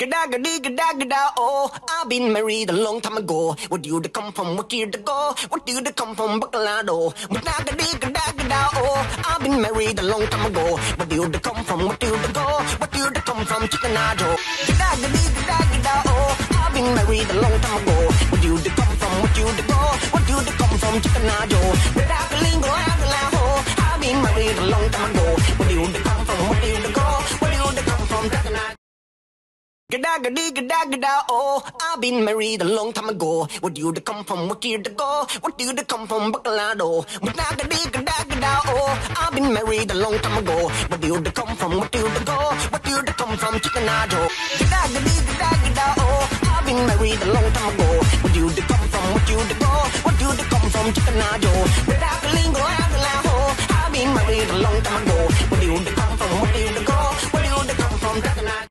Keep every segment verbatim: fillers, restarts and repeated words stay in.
Gada gada gada gada oh, I've been married a long time ago. Where do you come from? What year to go? What do you come from? Bacalado. Gada gada gada gada oh, I've been married a long time ago. Where do you come from? What do you go? What do you come from? Chickenado. Gada gada gada gada oh, I've been married a long time ago. Where do you come from? What do you go? What do you come from? Chickenado. Gada galingo agalaho, I've been married a long time ago. Where do you come from? What do you go? What do you come from? Chickenado. Gada gada gada gada oh, I've been married a long time ago. Where do you come from? What year to go? What do you come from? Bacalado. Gada gada gada gada oh, I've been married a long time ago. Where do you come from? What do you go? What do you come from? Chickenado. Gada gada gada gada oh, I've been married a long time ago. Where do you come from? What do you go? What do you come from? Chickenado. Gada galingo agalaho, I've been married a long time ago. Where do you come from? What do you go? What do you come from? Chickenado.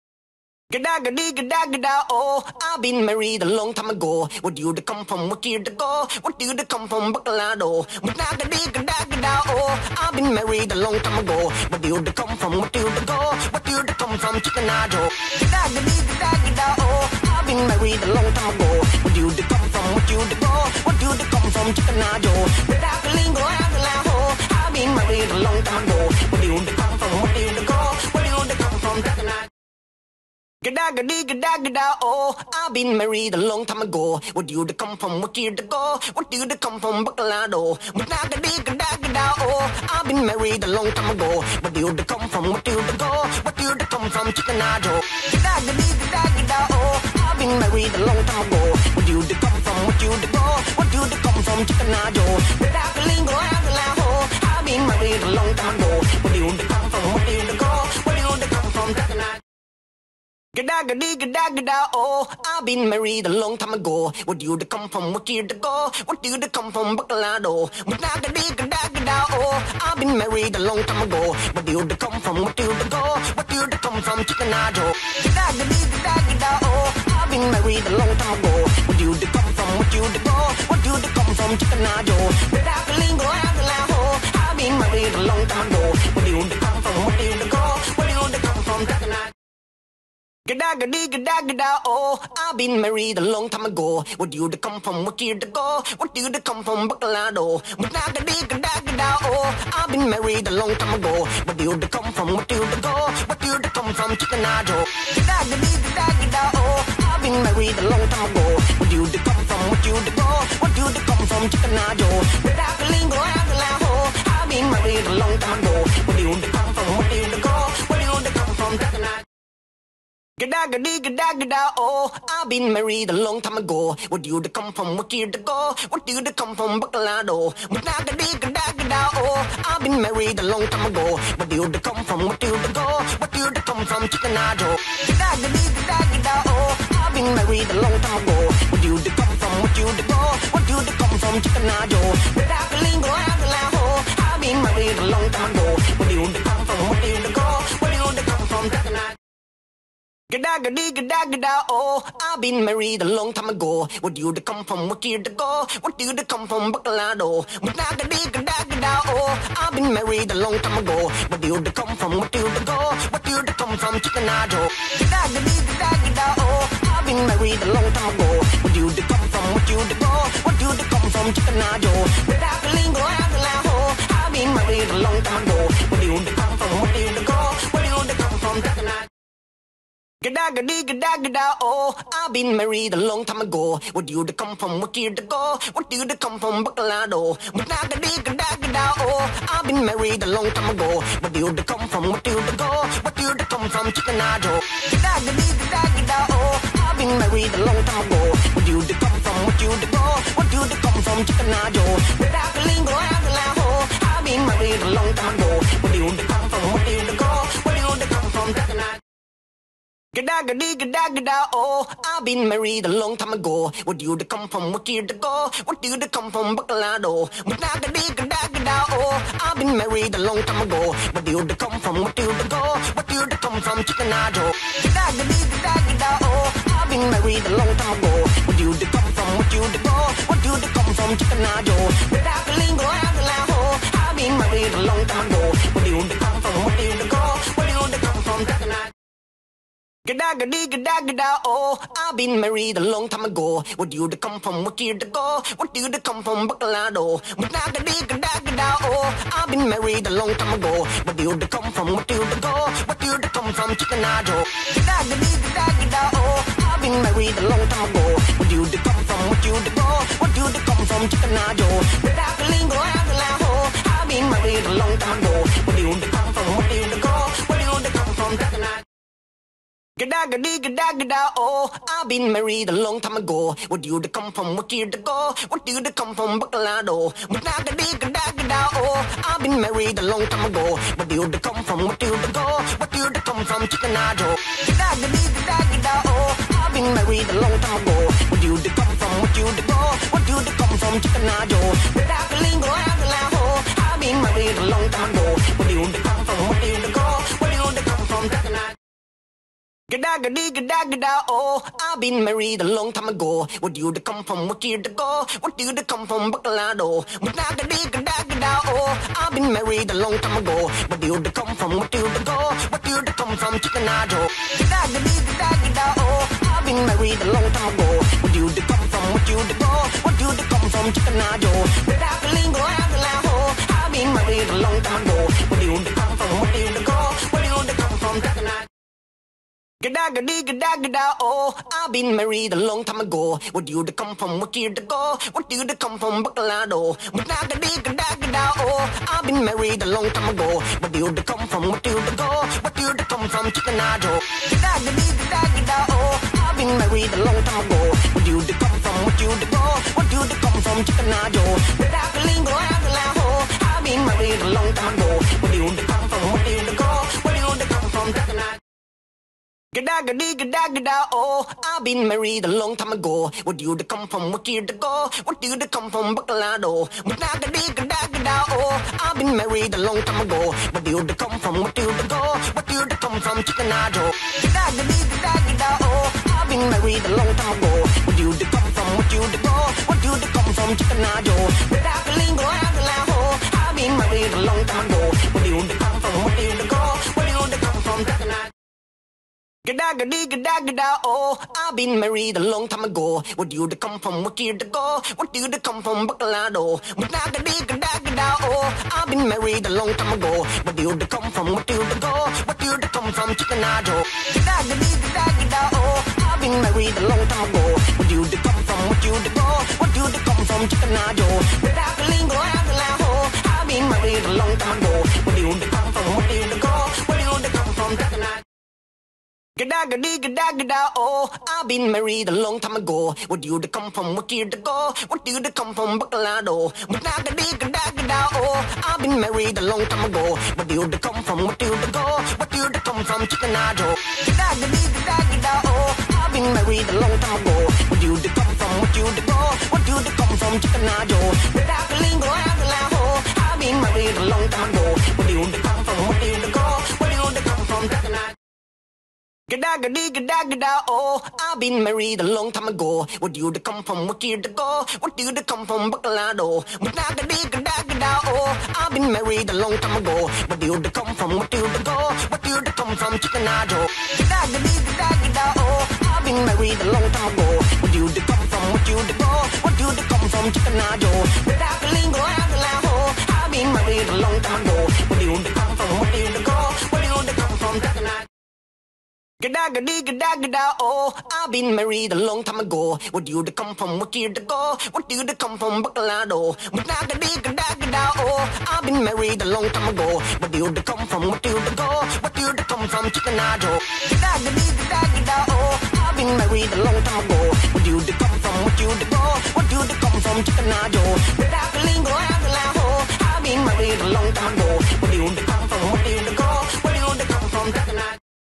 Gada gada gada gada oh, I've been married a long time ago. Where do you come from? What year to go? What do you come from? Bacalado. Gada gada gada gada oh, I've been married a long time ago. Where do you come from? What do you go? What do you come from? Chickenado. Gada gada gada gada oh, I've been married a long time ago. Where do you come from? What do you go? What do you come from? Chickenado. Gada galingo agalaho, I've been married a long time ago. Where do you come from? What do you go? What do you come from? Chickenado. Gada gada gada gada oh, I've been married a long time ago. Where do you come from? What year to go? What do you come from? Bacalado. Gada gada gada gada oh, I've been married a long time ago. Where do you come from? What do you go? What do you come from? Chickenado. Gada gada gada gada oh, I've been married a long time ago. Where do you come from? What do you go? What do you come from? Chickenado. Gada galingo agalaho, I've been married a long time ago. Where do you come from? What do you go? What do you come from? Chickenado. Gada gada gada gada oh, I've been married a long time ago. Where do you come from? What year to go? What do you come from? Bacalado. Gada gada gada gada oh, I've been married a long time ago. Where do you come from? What do you go? What do you come from? Chickenado. Gada gada gada gada oh, I've been married a long time ago. Where do you come from? What do you go? What do you come from? Chickenado. Gada galingo agalaho, I've been married a long time ago. Where do you come from? What do you go? What do you come from? Chickenado. Gada gada gada gada oh, I've been married a long time ago. Where do you come from? What year to go? What do you come from? Bacalado. Gada gada gada gada oh, I've been married a long time ago. Where do you come from? What do you go? What do you come from? Chickenado. Gada gada gada gada oh, I've been married a long time ago. Where do you come from? What do you go? What do you come from? Chickenado. Gada galingo agalaho, I've been married a long time ago. Where do you come from? What do you go? What do you come from? Chickenado. Gada gada gada gada oh, I've been married a long time ago. Where do you come from? What year to go? What do you come from? Bacalado. Gada gada gada gada oh, I've been married a long time ago. Where do you come from? What do you go? What do you come from? Chickenado. Gada gada gada gada oh, I've been married a long time ago. Where do you come from? What do you go? What do you come from? Chickenado. Gada galingo agalaho, I've been married a long time ago. Where do you come from? What do you go? What do you come from? Chickenado. Gada gada gada gada oh, I've been married a long time ago. Where do you come from? What year to go? What do you come from? Bacalado. Gada gada gada gada oh, I've been married a long time ago. Where do you come from? What do you go? What do you come from? Chickenado. Gada gada gada gada oh, I've been married a long time ago. Where do you come from? What do you go? What do you come from? Chickenado. Gada galingo agalaho, I've been married a long time ago. Where do you come from? What do you go? What do you come from? Chickenado. Gada gada gada gada oh, I've been married a long time ago. Where do you come from? What year to go? What do you come from? Bacalado. Gada gada gada gada oh, I've been married a long time ago. Where do you come from? What do you go? What do you come from? Chickenado. Gada gada gada gada oh, I've been married a long time ago. Where do you come from? What do you go? What do you come from? Chickenado. Gada galingo agalaho, I've been married a long time ago. Where do you come from? What do you go? What do you come from? Chickenado. Gada gada gada gada oh, I've been married a long time ago. Where do you come from? What year to go? What do you come from? Bacalado. Gada gada gada gada oh, I've been married a long time ago. Where do you come from? What do you go? What do you come from? Chickenado. Gada gada gada gada oh, I've been married a long time ago. Where do you come from? What do you go? What do you come from? Chickenado. Gada galingo agalaho, I've been married a long time ago. Where do you come from? What do you go? What do you come from? Chickenado. Gada Gada gada gada gada oh, I've been married a long time ago. Where do you come from? What year to go? What do you come from? Bacolado. Gada gada gada gada oh, I've been married a long time ago. Where do you come from? What do you go? What do you come from? Chickenado. Gada gada gada gada oh, I've been married a long time ago. Where do you come from? What do you go? What do you come from? Chickenado. Gada galingo agalaho. I've been married a long time ago. Where do you come from? What do you go? What do you come from? Chickenado. Gada gada gada gada oh, I've been married a long time ago. Where do you come from? What year to go? What do you come from? Bacolado. Gada gada gada gada oh, I've been married a long time ago. Where do you come from? What do you go? What do you come from? Chickenado. Gada gada gada gada oh, I've been married a long time ago. Where do you come from? What do you go? What do you come from? Chickenado. Gada galingo agalaho. I've been married a long time ago. Where do you come from? What do you go? What do you come from? Chickenado. Gada gada gada gada oh, I've been married a long time ago. Where do you come from? What year to go? What do you come from? Bacolado. Gada gada gada gada oh, I've been married a long time ago. Where do you come from? What do you go? What do you come from? Chickenado. Gada gada gada gada oh, I've been married a long time ago. Where do you come from? What do you go? What do you come from? Chickenado. Gada galingo agalaho. I've been married a long time ago. Where do you come from? What do you go? What do you come from? Chickenado. Gada gada gada gada oh, I've been married a long time ago. Where do you come from? What year to go? What do you come from? Bacolado. Gada gada gada gada oh, I've been married a long time ago. Where do you come from? What do you go? What do you come from? Chickenado. Gada gada gada gada oh, I've been married a long time ago. Where do you come from? What do you go? What do you come from? Chickenado. Gada galingo agalaho. I've been married a long time ago. Where do you come from? What do you go? What do you come from? Chickenado. Gada gada gada gada oh, I've been married a long time ago. Where do you come from? What year to go? What do you come from? Bacolado. Gada gada gada gada oh, I've been married a long time ago. Where do you come from? What do you go? What do you come from? Chickenado. Gada gada gada gada oh, I've been married a long time ago. Where do you come from? What do you go? What do you come from? Chickenado. Gada galingo agalaho. I've been married a long time ago. Where do you come from? What do you go? What do you come from? Chickenado. Gada gada gada gada oh, I've been married a long time ago. Where do you come from? What year to go? What do you come from? Bacolado. Gada gada gada gada oh, I've been married a long time ago. Where do you come from? What do you go? What do you come from? Chickenado. Gada gada gada gada oh, I've been married a long time ago. Where do you come from? What do you go? What do you come from? Chickenado. Gada galingo agalaho. I've been married a long time ago. Where do you come from? What do you go? What do you come from? Chickenado. Gada gada gada gada oh, I've been married a long time ago. Where do you come from? What year to go? What do you come from? Bacolado. Gada gada gada gada oh, I've been married a long time ago. Where do you come from? What do you go? What do you come from? Chickenado. Gada gada gada gada oh, I've been married a long time ago. Where do you come from? What do you go? What do you come from? Chickenado. Gada galingo agalaho. I've been married a long time ago. Where do you come from? What do you go? What do you come from? Chickenado. Gada gada gada gada oh, I've been married a long time ago. Where do you come from? What year to go? What do you come from? Bacolado. Gada gada gada gada oh, I've been married a long time ago. Where do you come from? What do you go? What do you come from? Chickenado. Gada gada gada gada oh, I've been married a long time ago. Where do you come from? What do you go? What do you come from? Chickenado. Gada galingo agalaho. I've been married a long time ago. Where do you come from? What do you go? What do you come from? Chickenado. Gada gada gada gada oh, I've been married a long time ago. Where do you come from? What year to go? What do you come from? Bacolado. Gada gada gada gada oh, I've been married a long time ago. Where do you come from? What do you go? What do you come from? Chickenado. Gada gada gada gada oh, I've been married a long time ago. Where do you come from? What do you go? What do you come from? Chickenado. Gada galingo agalaho. I've been married a long time ago. Where do you come from? What do you go? What do you come from? Chickenado.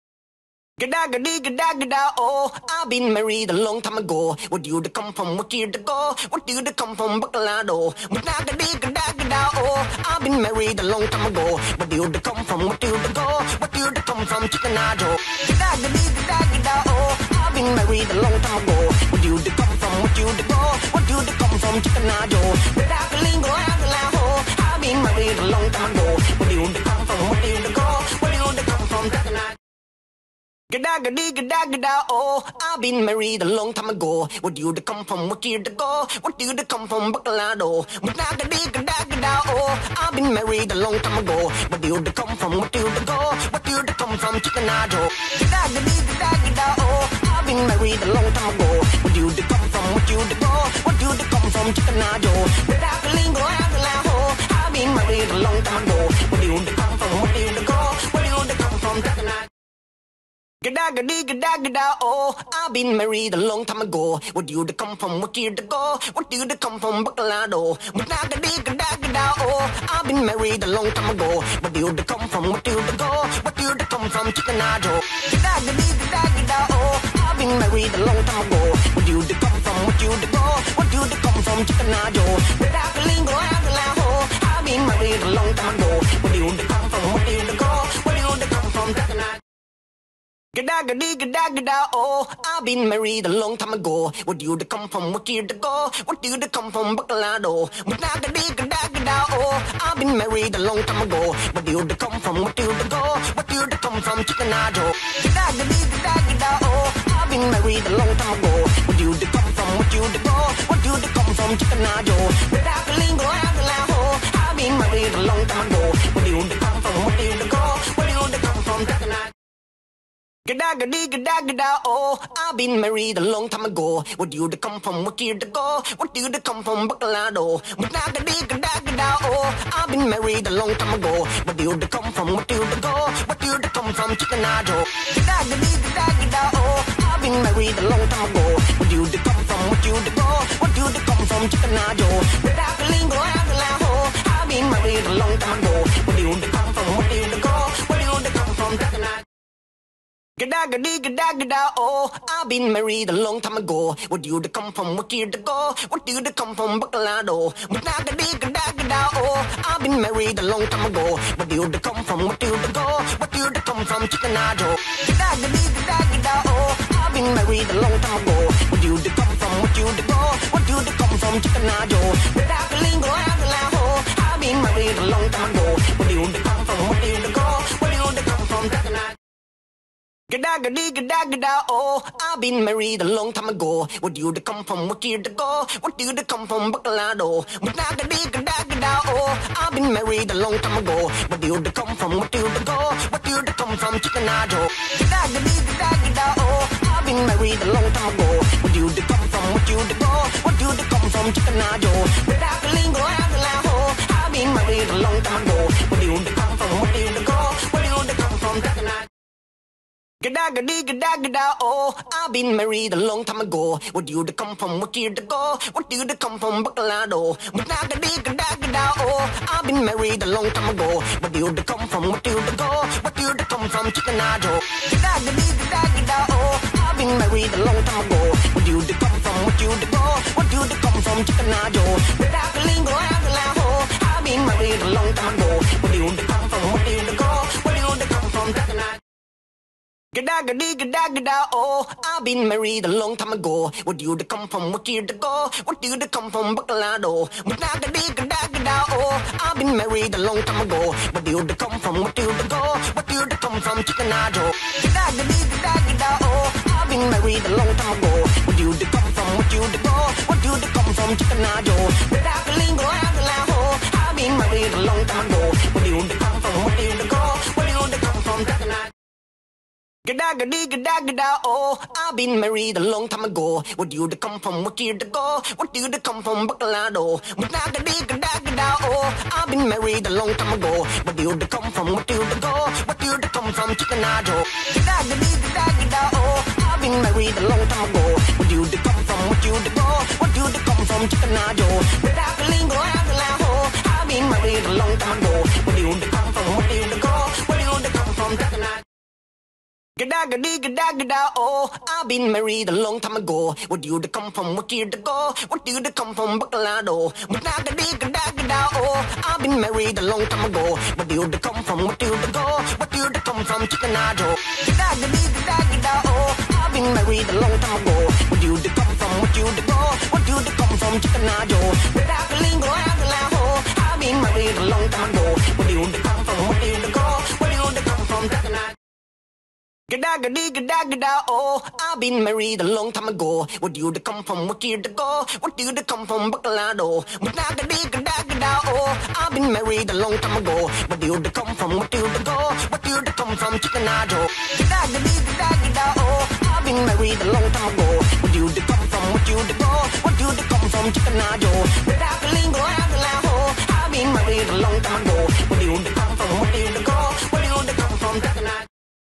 Gada gada gada gada oh, I've been married a long time ago. Where do you come from? What year to go? What do you come from? Bacolado. Gada gada gada gada oh, I've been married a long time ago. Where do you come from? What do you go? What do you come from? Chickenado. Gada gada gada gada oh, I've been married a long time ago. Where do you come from? What do you go? What do you come from? Chickenado. Gada galingo agalaho. I've been married a long time ago. Where do you come from? What do you go? What do you come from? Chickenado. Gada gada gada gada oh, I've been married a long time ago. Where do you come from? What year to go? What do you come from? Bacalado. Gada gada gada gada oh, I've been married a long time ago. Where do you come from? What do you go? What do you come from? Chickenado. Gada gada gada gada oh, I've been married a long time ago. Where do you come from? What do you go? What do you come from? Chickenado. Gada galingo agalaho, I've been married a long time ago. Where do you come from? What do you go? What do you come from? Chickenado. Gada gada gada gada oh, I've been married a long time ago. Where do you come from? What year to go? What do you come from? Bacalado. Gada gada gada gada oh, I've been married a long time ago. Where do you come from? What do you go? What do you come from? Chickenado. Gada gada gada gada oh, I've been married a long time ago. Where do you come from? What do you go? What do you come from? Chickenado. Gada galingo agalaho, I've been married a long time ago. Where do you come from? What do you go? What do you come from? Chickenado. Gada gada gada gada oh, I've been married a long time ago. Where do you come from? What year to go? What do you come from? Bacalado. Gada gada gada gada oh, I've been married a long time ago. Where do you come from? What do you go? What do you come from? Chickenado. Gada gada gada gada oh, I've been married a long time ago. Where do you come from? What do you go? What do you come from? Chickenado. Gada galingo agalaho, I've been married a long time ago. Where do you come from? What do you go? What do you come from? Chickenado. Gada gada gada gada oh, I've been married a long time ago. Where do you come from? What year to go? What do you come from? Bacalado. Gada gada gada gada oh, I've been married a long time ago. Where do you come from? What do you go? What do you come from? Chickenado. Gada gada gada gada oh, I've been married a long time ago. Where do you come from? What do you go? What do you come from? Chickenado. Gada galingo agalaho, I've been married a long time ago. Where do you come from? What do you go? What do you come from? Chickenado. Gada gada gada gada oh, I've been married a long time ago. Where do you come from? What year to go? What do you come from? Bacalado. Gada gada gada gada oh, I've been married a long time ago. Where do you come from? What do you go? What do you come from? Chickenado. Gada gada gada gada oh, I've been married a long time ago. Where do you come from? What do you go? What do you come from? Chickenado. Gada galingo agalaho, I've been married a long time ago. Where do you come from? What do you go? What do you come from? Chickenado. Gada gada gada gada oh, I've been married a long time ago. Where do you come from? What year to go? What do you come from? Bacalado. Gada gada gada gada oh, I've been married a long time ago. Where do you come from? What do you go? What do you come from? Chickenado. Gada gada gada gada oh, I've been married a long time ago. Where do you come from? What do you go? What do you come from? Chickenado. Gada galingo agalaho, I've been married a long time ago. Where do you come from? What do you go? What do you come from? Chickenado. Gada gada gada gada oh, I've been married a long time ago. Where do you come from? What year to go? What do you come from? Bacalado. Gada gada gada gada oh, I've been married a long time ago. Where do you come from? What do you go? What do you come from? Chickenado. Gada gada gada gada oh, I've been married a long time ago. Where do you come from? What do you go? What do you come from? Chickenado. Gada galingo agalaho, I've been married a long time ago. Where do you come from? What do you go? What do you come from? Chickenado. Gada gada gada gada oh, I've been married a long time ago. Where do you come from? What year to go? What do you come from? Bacalado. Gada gada gada gada oh, I've been married a long time ago. Where do you come from? What do you go? What do you come from? Chickenado. Gada gada gada gada oh, I've been married a long time ago. Where do you come from? What do you go? What do you come from? Chickenado. Gada galingo agalaho, I've been married a long time ago. Where do you come from? What do you go? What do you come from? Chickenado. Gada gada gada gada oh, I've been married a long time ago. Where do you come from? What year to go? What do you come from? Bacalado. Gada gada gada gada oh, I've been married a long time ago. Where do you come from? What do you go? What do you come from? Chickenado. Gada gada gada gada oh, I've been married a long time ago. Where do you come from? What do you go? What do you come from? Chickenado. Gada galingo agalaho, I've been married a long time ago. Where do you come from? What do you go? What do you come from? Chickenado. Gada gada gada gada oh, I've been married a long time ago. Where do you come from? What year to go? What do you come from? Bacalado. Gada gada gada gada oh, I've been married a long time ago. Where do you come from? What do you go? What do you come from? Chickenado. Gada gada gada gada oh, I've been married a long time ago. Where do you come from? What do you go? What do you come from? Chickenado. Gada galingo agalaho, I've been married a long time ago. Where do you come from? What do you go? What do you come from? Chickenado. Gada gada gada gada oh, I've been married a long time ago. Where do you come from? What year to go? What do you come from? Bacalado. Gada gada gada gada oh, I've been married a long time ago. Where do you come from? What do you go? What do you come from? Chickenado. Gada gada gada gada oh, I've been married a long time ago. Where do you come from? What do you go? What do you come from? Chickenado. Gada galingo agalaho. I've been married a long time ago. Where do you come from? What do you go? What do you come from? Chickenado.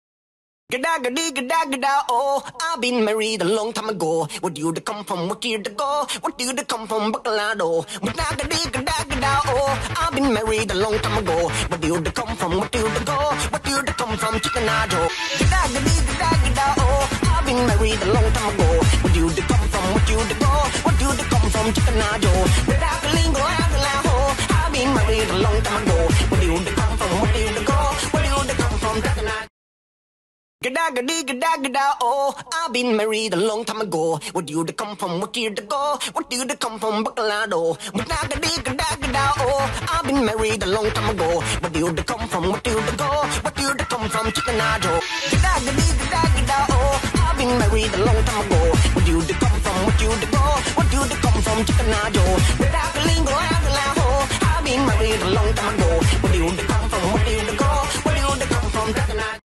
Gada gada gada gada oh, I've been married a long time ago. Where do you come from? What year to go? What do you come from? Bacalado. Gada gada gada gada oh, I've been married a long time ago. Where do you come from? What do you go? What do you come from? Chickenado. Gada gada gada gada oh, I've been married a long time ago. Where do you come from? What do you go? What do you come from? Chickenado. Gada galingo agalaho. I've been married a long time ago. Where do you come from? What do you go? What do you come from? Chickenado. Gada gada gada gada oh, I've been married a long time ago. Where do you come from? What year to go? What do you come from? Bacalado. Gada gada gada gada oh, I've been married a long time ago. Where do you come from? What do you go? What do you come from? Chickenado. Gada gada gada gada oh, I've been married a long time ago. Where do you come from? What do you go? What do you come from? Chickenado. Gada galingo agalaho. I've been married a long time ago. Where do you come from? What do you go? What do you come from? Chickenado.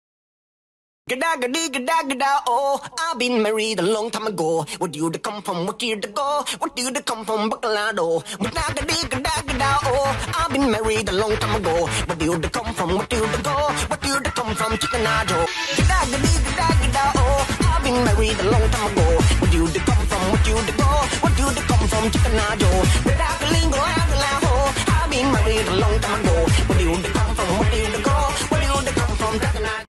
Gada gada gada gada oh, I've been married a long time ago. Where do you come from? What year to go? What do you come from? Bacalado. Gada gada gada gada oh, I've been married a long time ago. Where do you come from? What do you go? What do you come from? Chickenado. Gada gada gada gada oh, I've been married a long time ago. Where do you come from? What do you go? What do you come from? Chickenado. Gada galingo agalaho. I've been married a long time ago. Where do you come from? What do you go? What do you come from? Chickenado.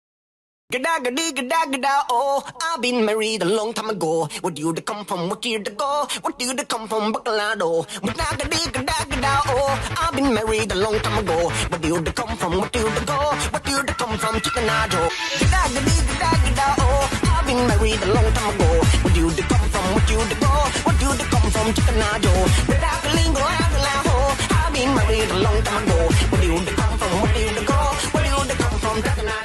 Gada gada gada gada oh, I've been married a long time ago. Where do you come from? What year to go? What do you come from? Bacalado. Gada gada gada gada oh, I've been married a long time ago. Where do you come from? What do you go? What do you come from? Chickenado. Gada gada gada gada oh, I've been married a long time ago. Where do you come from? What do you go? What do you come from? Chickenado. Gada galingo agalaho. I've been married a long time ago. Where do you come from? What do you go? What do you come from? Chickenado.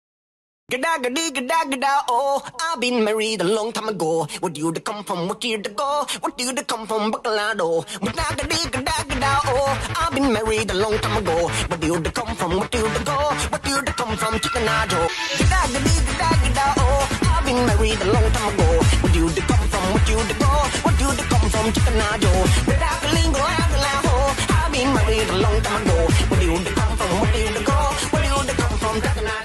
Gada gada gada gada oh, I've been married a long time ago. Where do you come from? What year to go? What do you come from? Bacalado. Gada gada gada gada oh, I've been married a long time ago. Where do you come from? What do you go? What do you come from? Chickenado. Gada gada gada gada oh, I've been married a long time ago. Where do you come from? What do you go? What do you come from? Chickenado. Gada galingo agalaho. I've been married a long time ago. Where do you come from? What do you go? What do you come from? Chickenado.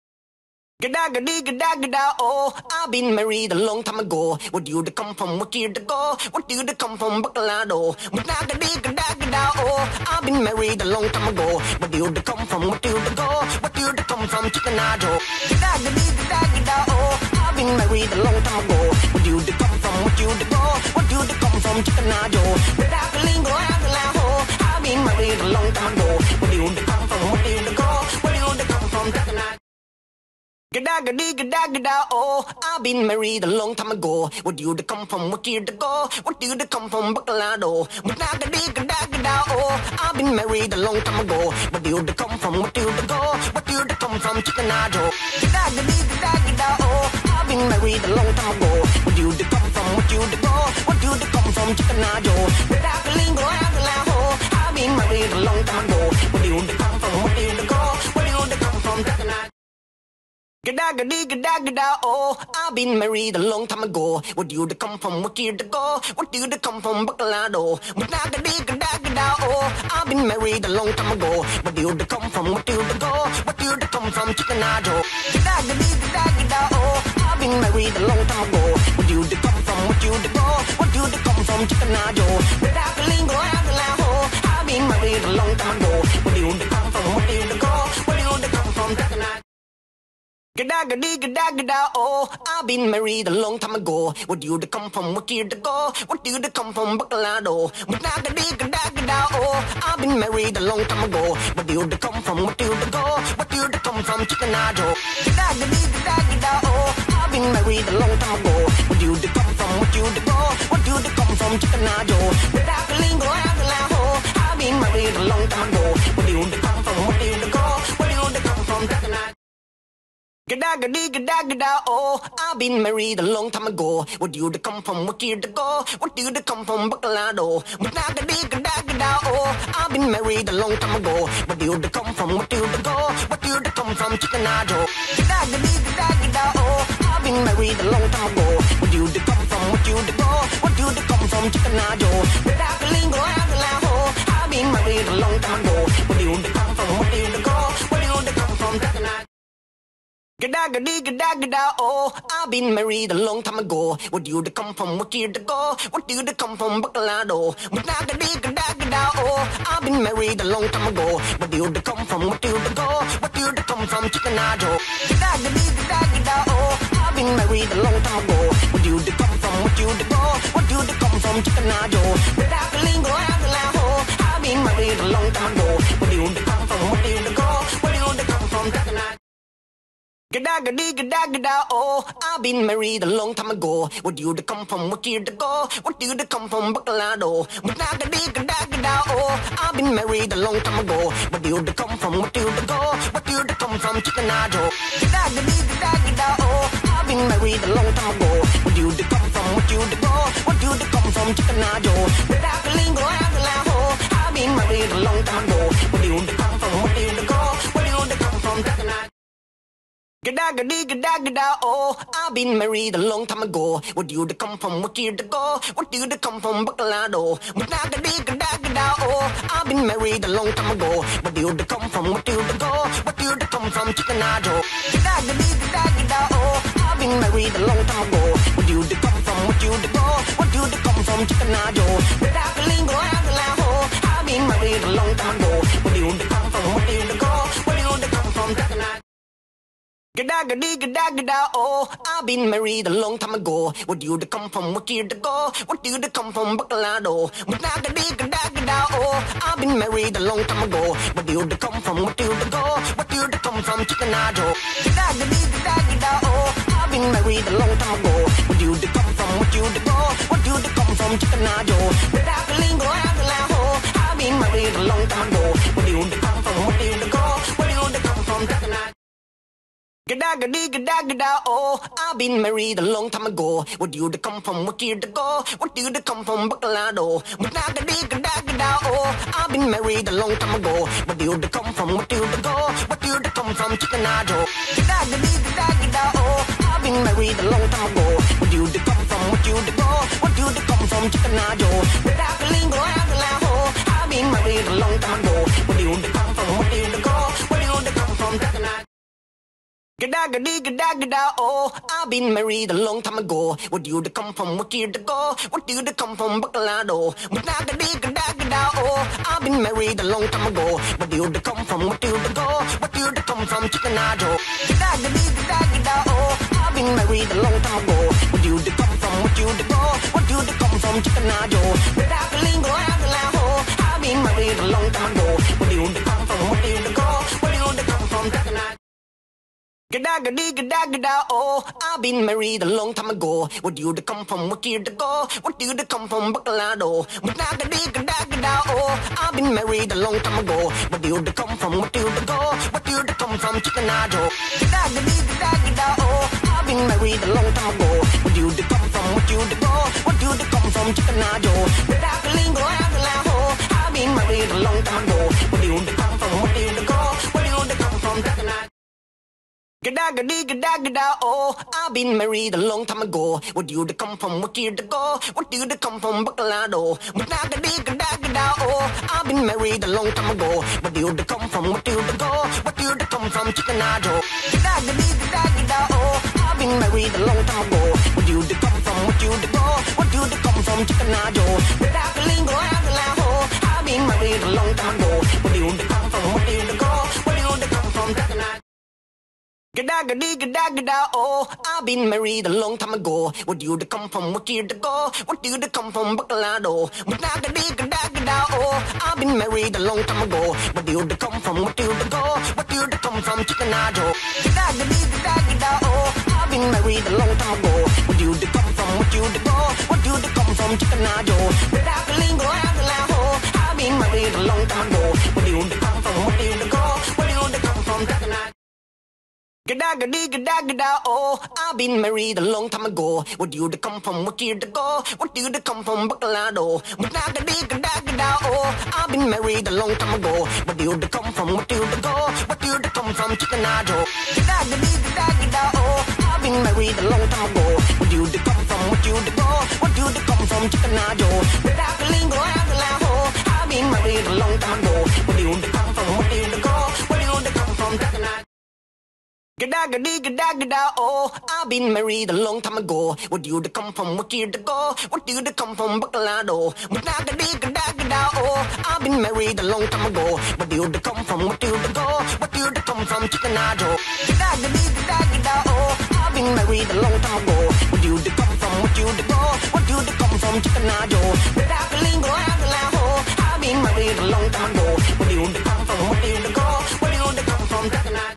Gada gada gada gada oh, I've been married a long time ago. Where do you come from? What year to go? What do you come from? Bacalado. Gada gada gada gada oh, I've been married a long time ago. Where do you come from? What do you go? What do you come from? Chickenado. Gada gada gada gada oh, I've been married a long time ago. Where do you come from? What do you go? What do you come from? Chickenado. Gada galingo agalaho. I've been married a long time ago. Where do you come from? What do you go? What do you come from? Chickenado. Gada gada gada gada oh, I've been married a long time ago. Where do you come from? What year to go? What do you come from? Bacalado. Gada gada gada gada oh, I've been married a long time ago. Where do you come from? What do you go? What do you come from? Chickenado. Gada gada gada gada oh, I've been married a long time ago. Where do you come from? What do you go? What do you come from? Chickenado. Gada galingo agalaho. I've been married a long time ago. Where do you come from? What do you go? What do you come from? Chickenado. Gada gada gada gada oh, I've been married a long time ago. Where do you come from? What year to go? What do you come from? Bacalado. Gada gada gada gada oh, I've been married a long time ago. Where do you come from? What do you go? What do you come from? Chickenado. Gada gada gada gada oh, I've been married a long time ago. Where do you come from? What do you go? What do you come from? Chickenado. Gada galingo agalaho. I've been married a long time ago. Where do you come from? What do you go? What do you come from? Chickenado. Gada gada gada gada oh, I've been married a long time ago. Where do you come from? What year to go? What do you come from? Bacalado. Gada gada gada gada oh, I've been married a long time ago. Where do you come from? What do you go? What do you come from? Chickenado. Gada gada gada gada oh, I've been married a long time ago. Where do you come from? What do you go? What do you come from? Chickenado. Gada galingo agalaho. I've been married a long time ago. Where do you come from? What do you go? What do you come from? Chickenado. Gada gada gada gada oh, I've been married a long time ago. Where do you come from? What year to go? What do you come from? Bacalado. Gada gada gada gada oh, I've been married a long time ago. Where do you come from? What do you go? What do you come from? Chickenado. Gada gada gada gada oh, I've been married a long time ago. Where do you come from? What do you go? What do you come from? Chickenado. Gada galingo agala oh, I've been married a long time ago. Where do you come from? What do you go? What do you come from? Chickenado. Gada gada gada gada oh, I've been married a long time ago. Where do you come from? What year to go? What do you come from? Bacalado. Gada gada gada gada oh, I've been married a long time ago. Where do you come from? What do you go? What do you come from? Chickenado. Gada gada gada gada oh, I've been married a long time ago. Where do you come from? What do you go? What do you come from? Chickenado. Gada galingo agala oh, I've been married a long time ago. Where do you come from? What do you go? What do you come from? Chickenado. Gada gada gada gada oh, I've been married a long time ago. Where do you come from? What year to go? What do you come from? Bacalado. Gada gada gada gada oh, I've been married a long time ago. Where do you come from? What do you go? What do you come from? Chickenado. Gada gada gada gada oh, I've been married a long time ago. Where do you come from? What do you go? What do you come from? Chickenado. Gada galingo agala oh, I've been married a long time ago. Where do you come from? What do you go? What do you come from? Chickenado. Gada gada gada gada oh, I've been married a long time ago. Where do you come from? What year to go? What do you come from? Bacalado. Gada gada gada gada oh, I've been married a long time ago. Where do you come from? What do you go? What do you come from? Chickenado. Gada gada gada gada oh, I've been married a long time ago. Where do you come from? What do you go? What do you come from? Chickenado. Gada galingo agala oh, I've been married a long time ago. Where do you come from? What do you go? What do you come from? Chickenado. Gada gada gada gada oh, I've been married a long time ago. Where do you come from? What year to go? What do you come from? Bacalado. Gada gada gada gada oh, I've been married a long time ago. Where do you come from? What do you go? What do you come from? Chickenado. Gada gada gada gada oh, I've been married a long time ago. Where do you come from? What do you go? What do you come from? Chickenado. Gada galingo agala oh, I've been married a long time ago. Where do you come from? What do you go? What do you come from? Chickenado. Gada gada gada gada oh, I've been married a long time ago. Where do you come from? What year to go? What do you come from? Bacalado. Gada gada gada gada oh, I've been married a long time ago. Where do you come from? What do you go? What do you come from? Chickenado. Gada gada gada gada oh, I've been married a long time ago. Where do you come from? What do you go? What do you come from? Chickenado. Gada galingo agala oh, I've been married a long time ago. Where do you come from? What do you go? What do you come from? Chickenado. Gada gada gada gada oh, I've been married a long time ago. Where do you come from? What year to go? What do you come from? Bacalado. Gada gada gada gada oh, I've been married a long time ago. Where do you come from? What do you go? What do you come from? Chickenado. Gada gada gada gada oh, I've been married a long time ago. Where do you come from? What do you go? What do you come from? Chickenado. Gada galingo agala oh, I've been married a long time ago. Where do you come from? What do you go? What do you come from? Chickenado. Gada gada gada gada oh, I've been married a long time ago. Where do you come from? What year to go? What do you come from? Bacalado. Gada gada gada gada oh, I've been married a long time ago. Where do you come from? What do you go? What do you come from? Chickenado. Gada gada gada gada oh, I've been married a long time ago. Where do you come from? What do you go? What do you come from? Chickenado. Gada galingo agala oh, I've been married a long time ago. Where do you come from? What do you go? What do you come from? Chickenado. Gada gada gada gada oh, I've been married a long time ago. Where do you come from? What year to go? What do you come from? Bacalado. Gada gada gada gada oh, I've been married a long time ago. Where do you come from? What do you go? What do you come from? Chickenado. Gada gada gada gada oh, I've been married a long time ago. Where do you come from? What do you go? What do you come from? Chickenado. Gada galingo agala oh, I've been married a long time ago. Where do you come from? What do you go? What do you come from? Chickenado. Gada gada gada gada oh, I've been married a long time ago. Where do you come from? What year to go? What do you come from? Bacalado. Gada gada gada gada oh, I've been married a long time ago. Where do you come from? What do you go? What do you come from? Chickenado. Gada gada gada gada oh, I've been married a long time ago. Where do you come from? What do you go? What do you come from? Chickenado. Gada galingo agala oh, I've been married a long time ago. Where do you come from? What do you go? What do you come from? Chickenado. Gada Gadagga gadagga oh, I've been married a long time ago. Where do you come from? What year to go? What do you come from? Bacalado. Gadagga gadagga oh, I've been married a long time ago. Where do you come from? What do you go? What do you come from? Chickenado. Gadagga gadagga oh, I've been married a long time ago. Where do you come from? What do you go? What do you come from? Chickenado. Gadagga lingo oh, I've been married a long time ago. Where do you come from? What do you go? Where do you come from? Chickenado. Gadagga gadagga oh, I've been married a long time ago. Where do you come from? What year to go? What do you come from? Bacalado. Gadagga gadagga oh, I've been married a long time ago. Where do you come from? What do you go? What do you come from? Chickenado. Gadagga gadagga oh, I've been married a long time ago. Where do you come from? What do you go? What do you come from? Chickenado. Gadagga lingo oh, I've been married a long time ago. Where do you come from? What do you go? What do you come from? Chickenado.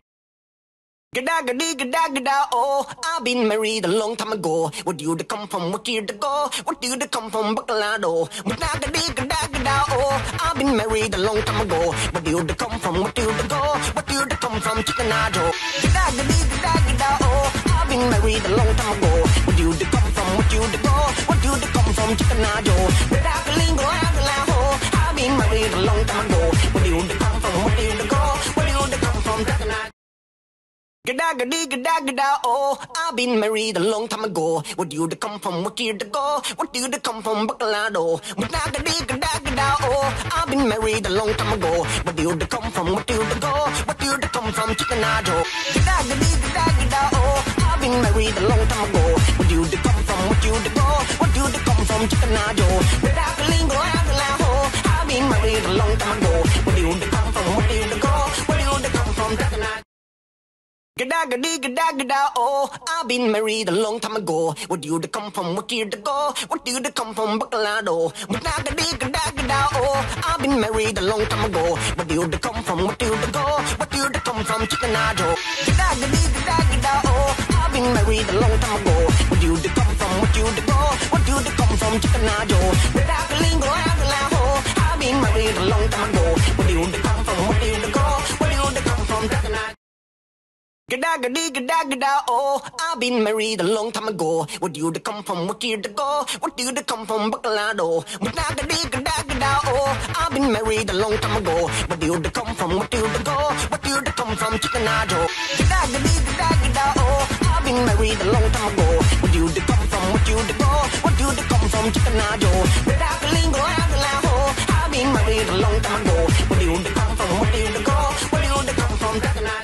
Gadagga gadagga oh, I've been married a long time ago. Where do you come from? What year to go? What do you come from? Bacalado. Gadagga gadagga oh, I've been married a long time ago. Where do you come from? What do you go? What do you come from? Chickenado. Gadagga gadagga oh, I've been married a long time ago. Where do you come from? What do you go? What do you come from? Chickenado. Gadagga lingo oh, I've been married a long time ago. Where do you come from? What do you go? What do you come from? Chickenado. Gadagga gadagga oh, I've been married a long time ago. Where do you come from? What year to go? What do you come from? Bacalado. Gadagga gadagga oh, I've been married a long time ago. Where do you come from? What do you go? What do you come from? Chickenado. Gadagga gadagga oh, I've been married a long time ago. Where do you come from? What do you go? What do you come from? Chickenado. Gadagga lingo oh, I've been married a long time ago. Where do you come from? What do you go? What do you come from? Chickenado. Gadagga gadagga oh, I've been married a long time ago. Where do you come from? What year to go? What do you come from? Bacalado. Gadagga gadagga oh, I've been married a long time ago. Where do you come from? What do you go? What do you come from? Chickenado. Gadagga gadagga oh, I've been married a long time ago. Where do you come from? What do you go? What do you come from? Chickenado. Gadagga lingo oh, I've been married a long time ago. Where do you come from? What do you go? What do you come from? Chickenado. Gadagga gadagga oh, I've been married a long time ago. Where do you come from? What year to go? What do you come from? Bacalado. Gadagga gadagga oh, I've been married a long time ago. Where do you come from? What do you go? What do you come from? Chickenado. Gadagga gadagga oh, I've been married a long time ago. Where do you come from? What do you go? What do you come from? Chickenado. Gadagga lingo oh, I've been married a long time ago. Where do you come from? What do you go? What do you come from? Chickenado.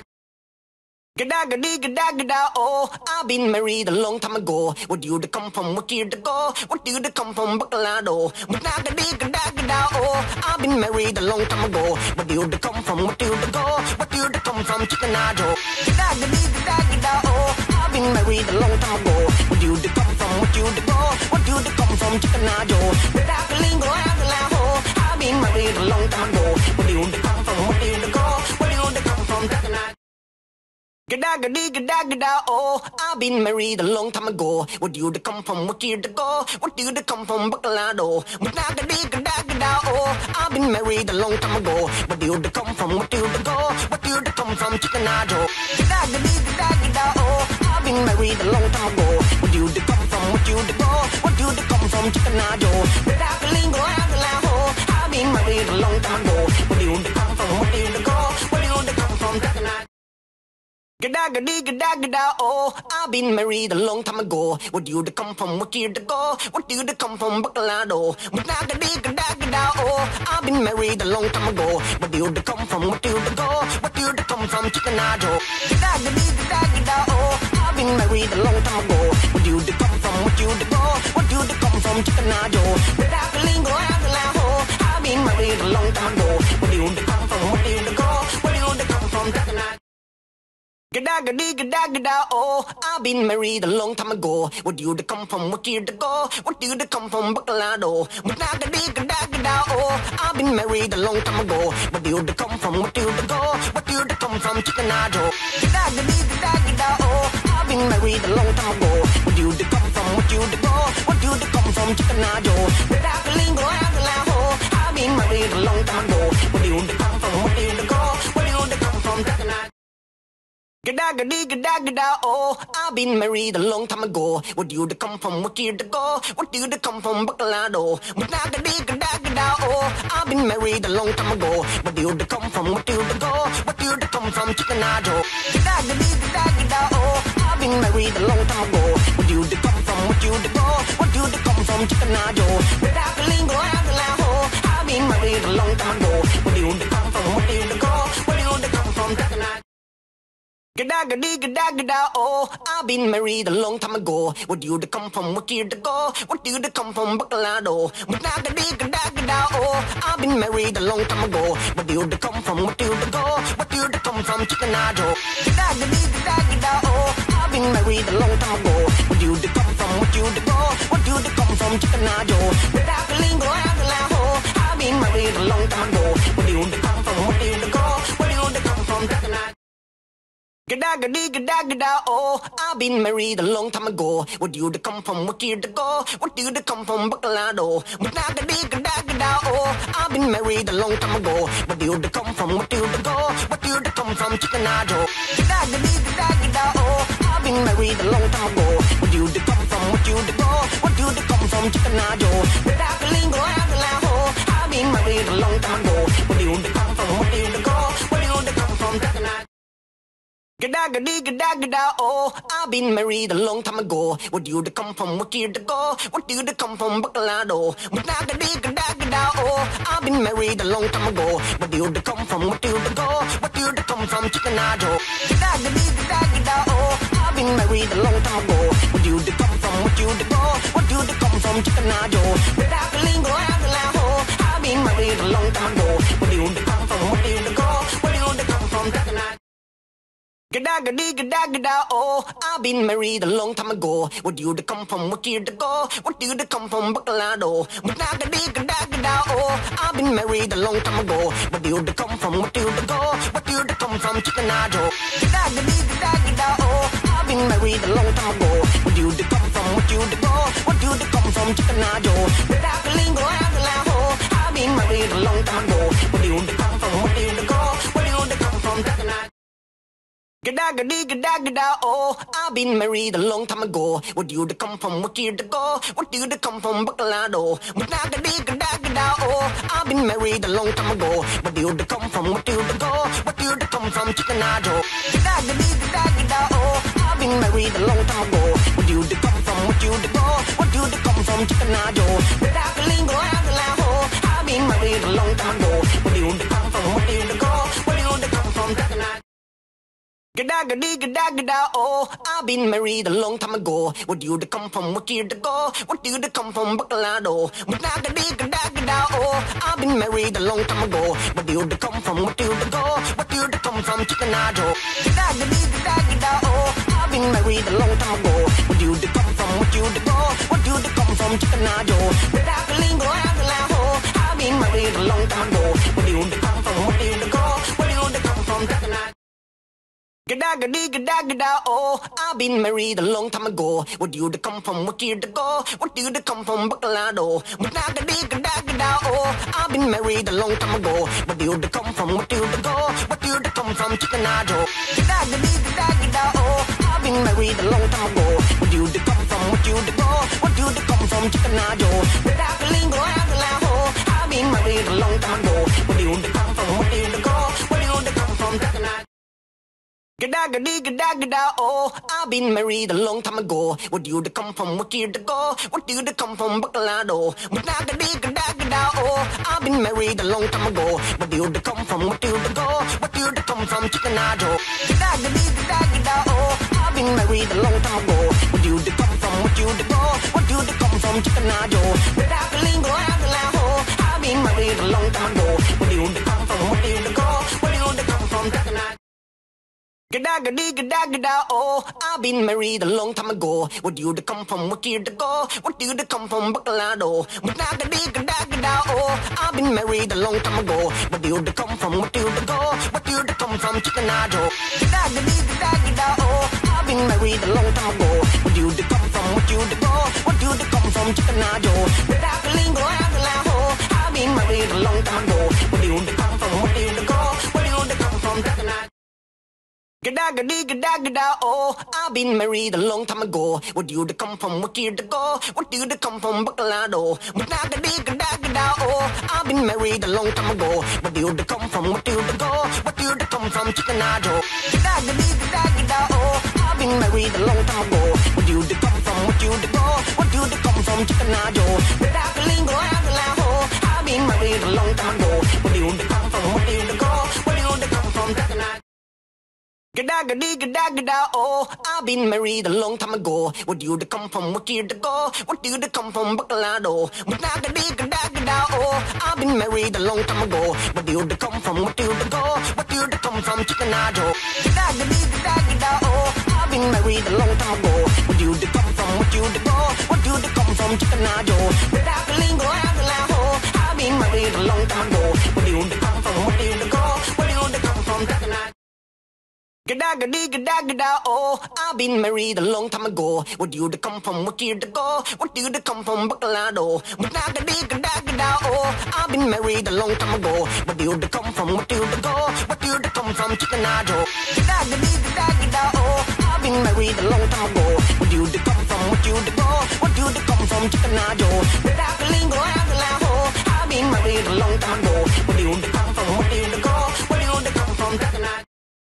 Gadagga gadagga oh, I've been married a long time ago. Where do you come from? What year to go? What do you come from? Bacalado. Gadagga gadagga oh, I've been married a long time ago. Where do you come from? What do you go? What do you come from? Chickenado. Gadagga gadagga oh, I've been married a long time ago. Where do you come from? What do you go? What do you come from? Chickenado. Gadagga lingo oh, I've been married a long time ago. Where do you come from? What do you go? What do you come from? Chickenado. Gadagga gadagga oh, I've been married a long time ago. Where do you come from? What year to go? What do you come from? Bacalado. Gadagga gadagga oh, I've been married a long time ago. Where do you come from? What do you go? What do you come from? Chickenado. Gadagga gadagga oh, I've been married a long time ago. Where do you come from? What do you go? What do you come from? Chickenado. Gadagga lingo oh, I've been married a long time ago. Where do you come from? What do you go? What do you come from? Chickenado. Gadagga gadagga oh, I've been married a long time ago. Where do you come from? What year to go? What do you come from? Bacalado. Gadagga gadagga oh, I've been married a long time ago. Where do you come from? What do you go? What do you come from? Chickenado. Gadagga gadagga oh, I've been married a long time ago. Where do you come from? What do you go? What do you come from? Chickenado. Gadagga lingo oh, I've been married a long time ago. Where do you come from? What do you go? What do you come from? Chickenado. Gadagga gadagga oh, I've been married a long time ago. Where do you come from? What year to go? What do you come from? Bacalado. Gadagga gadagga oh, I've been married a long time ago. Where do you come from? What do you go? What do you come from? Chickenado. Gadagga gadagga oh, I've been married a long time ago. Where do you come from? What do you go? What do you come from? Chickenado. Gadagga lingo oh, I've been married a long time ago. Where do you come from? What do you go? What do you come from? Chickenado. Gadagga Gada oh, I've been married a long time ago. Where do you come from? What year to go? What do you come from? Bacalado. Gada oh, I've been married a long time ago. Where do you come from? What do you go? What do you come from? Chickenado. Gada oh, I've been married a long time ago. Where do you come from? What do you go? What do you come from? Chickenado. Gadalingo, I've been married a long time ago. Where do you come from? What do you go? Where do you come from? Chickenado. Gada gada gada gada oh, I've been married a long time ago. Where do you come from? What year to go? What do you come from? Bacalado. Gada gada gada gada oh, I've been married a long time ago. Where do you come from? What do you go? What do you come from? Chickenado. Gada gada gada gada oh, I've been married a long time ago. Where do you come from? What do you go? What do you come from? Chickenado. Gada lingo I've been married a long time ago. Where do you come from? What do you go? Where do you come from? Chickenado. Gada gada gada gada oh, I've been married a long time ago. Where do you come from? What year to go? What do you come from? Bacalado. Gada gada gada gada oh, I've been married a long time ago. Where do you come from? What do you go? What do you come from? Chickenado. Gada gada gada gada oh, I've been married a long time ago. Where do you come from? What do you go? What do you come from? Chickenado. Gada lingo I've been married a long time ago. Where do you come from? What do you go? Where do you come from? Chickenado. Gada gada gada gada oh, I've been married a long time ago. Where do you come from? What year to go? What do you come from? Bacalado. Gada gada gada gada oh, I've been married a long time ago. Where do you come from? What do you go? What do you come from? Chickenado. Gada gada gada gada oh, I've been married a long time ago. Where do you come from? What do you go? What do you come from? Chickenado. Gada lingo I've been married a long time ago. Where do you come from? What do you go? Where do you come from? Chickenado. Gada gada gada gada oh, I've been married a long time ago. Where do you come from? What year to go? What do you come from? Bacalado. Gada gada gada gada oh, I've been married a long time ago. Where do you come from? What do you go? What do you come from? Chickenado. Gada gada gada gada oh, I've been married a long time ago. Where do you come from? What do you go? What do you come from? Chickenado. Gada lingo I've been married a long time ago. Where do you come from? What do you go? Where do you come from? Chickenado. Gada gada gada gada oh, I've been married a long time ago. Where do you come from? What year to go? What do you come from? Bacalado. Gada gada gada gada oh, I've been married a long time ago. Where do you come from? What do you go? What do you come from? Chickenado. Gada gada gada gada oh, I've been married a long time ago. Where do you come from? What do you go? What do you come from? Chickenado. Gada lingo I've been married a long time ago. Where do you come from? What do you go? Where do you come from? Chickenado. Gada gada gada gada oh, I've been married a long time ago. Where do you come from? What year to go? What do you come from? Bacalado. Gada gada gada gada oh, I've been married a long time ago. Where do you come from? What do you go? What do you come from? Chickenado. Gada gada gada gada oh, I've been married a long time ago. Where do you come from? What do you go? What do you come from? Chickenado. Gada lingo I've been married a long time ago. Where do you come from? What do you go? Where do you come from? Chickenado. Gada gada gada gada oh, I've been married a long time ago. Where do you come from? What year to go? What do you come from? Bacalado. Gada gada gada gada oh, I've been married a long time ago. Where do you come from? What do you go? What do you come from? Chickenado. Gada gada gada gada oh, I've been married a long time ago. Where do you come from? What do you go? What do you come from? Chickenado. Gada lingo I've been married a long time ago. Where do you come from? What do you go? Where do you come from? Chickenado. Gada gada gada gada oh, I've been married a long time ago. Where do you come from? What year to go? What do you come from? Bacalado. Gada gada gada gada oh, I've been married a long time ago. Where do you come from? What do you go? What do you come from? Chickenado. Gada gada gada gada oh, I've been married a long time ago. Where do you come from? What do you go? What do you come from? Chickenado. Gada lingo I've been married a long time ago. Where do you come from? What do you go? Where do you come from? Chickenado. Gada gada gada gada oh, I've been married a long time ago. Where do you come from? What year to go? What do you come from? Bacalado. Gada gada gada gada oh, I've been married a long time ago. Where do you come from? What do you go? What do you come from? Chickenado. Gada gada gada gada oh, I've been married a long time ago. Where do you come from? What do you go? What do you come from? Chickenado. Gada lingo I've been married a long time ago. Where do you come from? What do you go? Where do you come from? Chickenado. Gada Gada gadi gada gada oh, I've been married a long time ago. Where do you come from? What year to go? What do you come from? Bacalado. Gada gadi gada gada oh, I've been married a long time ago. Where do you come from? What do you go? What do you come from? Chickenado. Gada gadi gada gada oh, I've been married a long time ago. Where do you come from? What do you go? What do you come from? Chickenado. Gada galingo agalaho. I've been married a long time ago. Where do you come from? What do you go? What do you come from? Chickenado. Gada gadi gada gada oh, I've been married a long time ago. Where do you come from? What year to go? What do you come from? Bacalado. Gada gadi gada gada oh, I've been married a long time ago. Where do you come from? What do you go? What do you come from? Chickenado. Gada gadi gada gada oh, I've been married a long time ago. Where do you come from? What do you go? What do you come from? Chickenado. Gada galingo agalaho. I've been married a long time ago. Where do you come from? What do you go? What do you come from? Chickenado. Gada gadi gada gada oh, I've been married a long time ago. Where do you come from? What year to go? What do you come from? Bacalado. Gada gadi gada gada oh, I've been married a long time ago. Where do you come from? What do you go? What do you come from? Chickenado. Gada gadi gada gada oh, I've been married a long time ago. Where do you come from? What do you go? What do you come from? Chickenado. Gada galingo agalaho. I've been married a long time ago. Where do you come from? What do you go? What do you come from? Chickenado.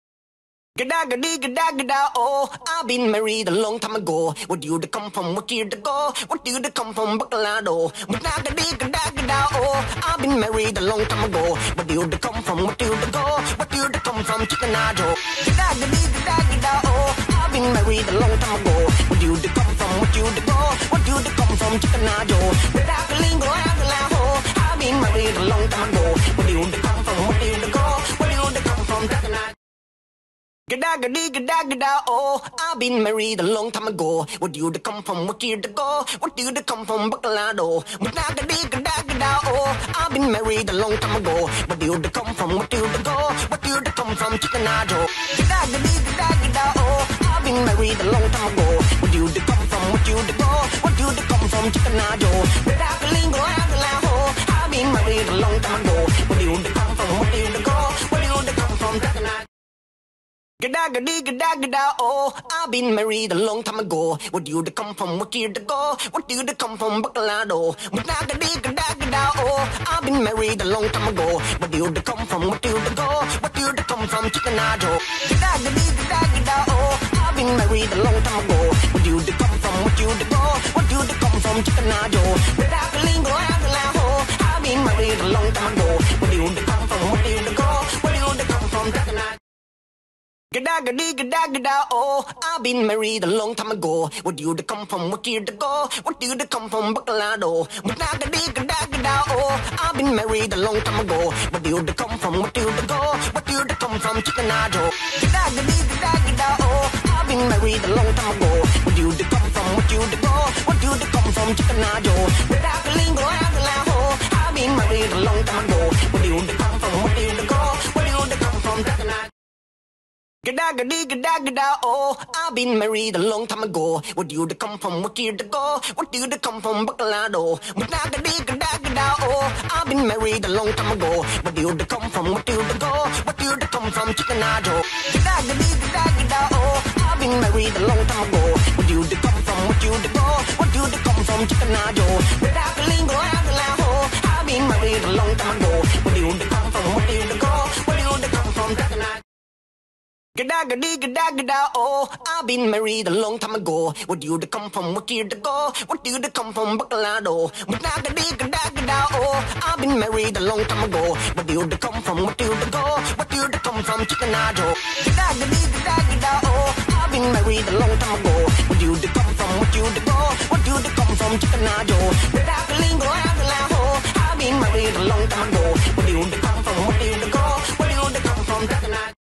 Gada gadi gada gada oh, I've been married a long time ago. Where do you come from? What year to go? What do you come from? Bacalado. Gada gadi gada gada oh, I've been married a long time ago. Where do you come from? What do you go? What do you come from? Chickenado. Gada gadi gada gada oh, I've been married a long time ago. Where do you come from? What do you go? What do you come from? Chickenado. Gada galingo agalaho. I've been married a long time ago. Where do you come from? What do you go? What do you come from? Chickenado. Gada gadi gada gada oh, I've been married a long time ago. Where do you come from? What year to go? What do you come from? Bacalado. Gada gadi gada gada oh, I've been married a long time ago. Where do you come from? What do you go? What do you come from? Chickenado. Gada gadi gada gada oh, I've been married a long time ago. Where do you come from? What do you go? What do you come from? Chickenado. Gada galingo agalaho. I've been married a long time ago. Where do you come from? What do you go? What do you come from? Chickenado. Gada gadi gada gada oh, I've been married a long time ago. Where do you come from? What year to go? What do you come from? Bacalado. Gada gadi gada gada oh, I've been married a long time ago. Where do you come from? What do you go? What do you come from? Chickenado. Gada gadi gada gada oh, I've been married a long time ago. Where do you come from? What do you go? What do you come from? Chickenado. Gada galingo agalaho. I've been married a long time ago. Where do you come from? What do you go? What do you come from? Chickenado. Gada gadi gada gada oh, I've been married a long time ago. Where do you come from? What year to go? What do you come from? Bacalado. Gada gadi gada gada oh, I've been married a long time ago. Where do you come from? What do you go? What do you come from? Chickenado. Gada gadi gada gada oh, I've been married a long time ago. Where do you come from? What do you go? What do you come from? Chickenado. Gada galingo agalaho. I've been married a long time ago. Where do you come from? What do you go? What do you come from? Chickenado. Gada gadi gada gada oh, I've been married a long time ago. Where do you come from? What year to go? What do you come from? Bacalado. Gada gadi gada gada oh, I've been married a long time ago. Where do you come from? What do you go? What do you come from? Chickenado. Gada gadi gada gada oh, I've been married a long time ago. Where do you come from? What do you go? What do you come from? Chickenado. Gada galingo agalaho. I've been married a long time ago. Where do you come from? What do you go? What do you come from? Chickenado. Gada gadi gada gada oh, I've been married a long time ago. Where do you come from? What year to go? What do you come from? Bacalado. Gada gadi gada gada oh, I've been married a long time ago. Where do you come from? What do you go? What do you come from? Chickenado. Gada gadi gada gada oh, I've been married a long time ago. Where do you come from? What do you go? What do you come from? Chickenado. Gada galingo agalaho. I've been married a long time ago. Where do you come from? What do you go? What do you come from? Chickenado.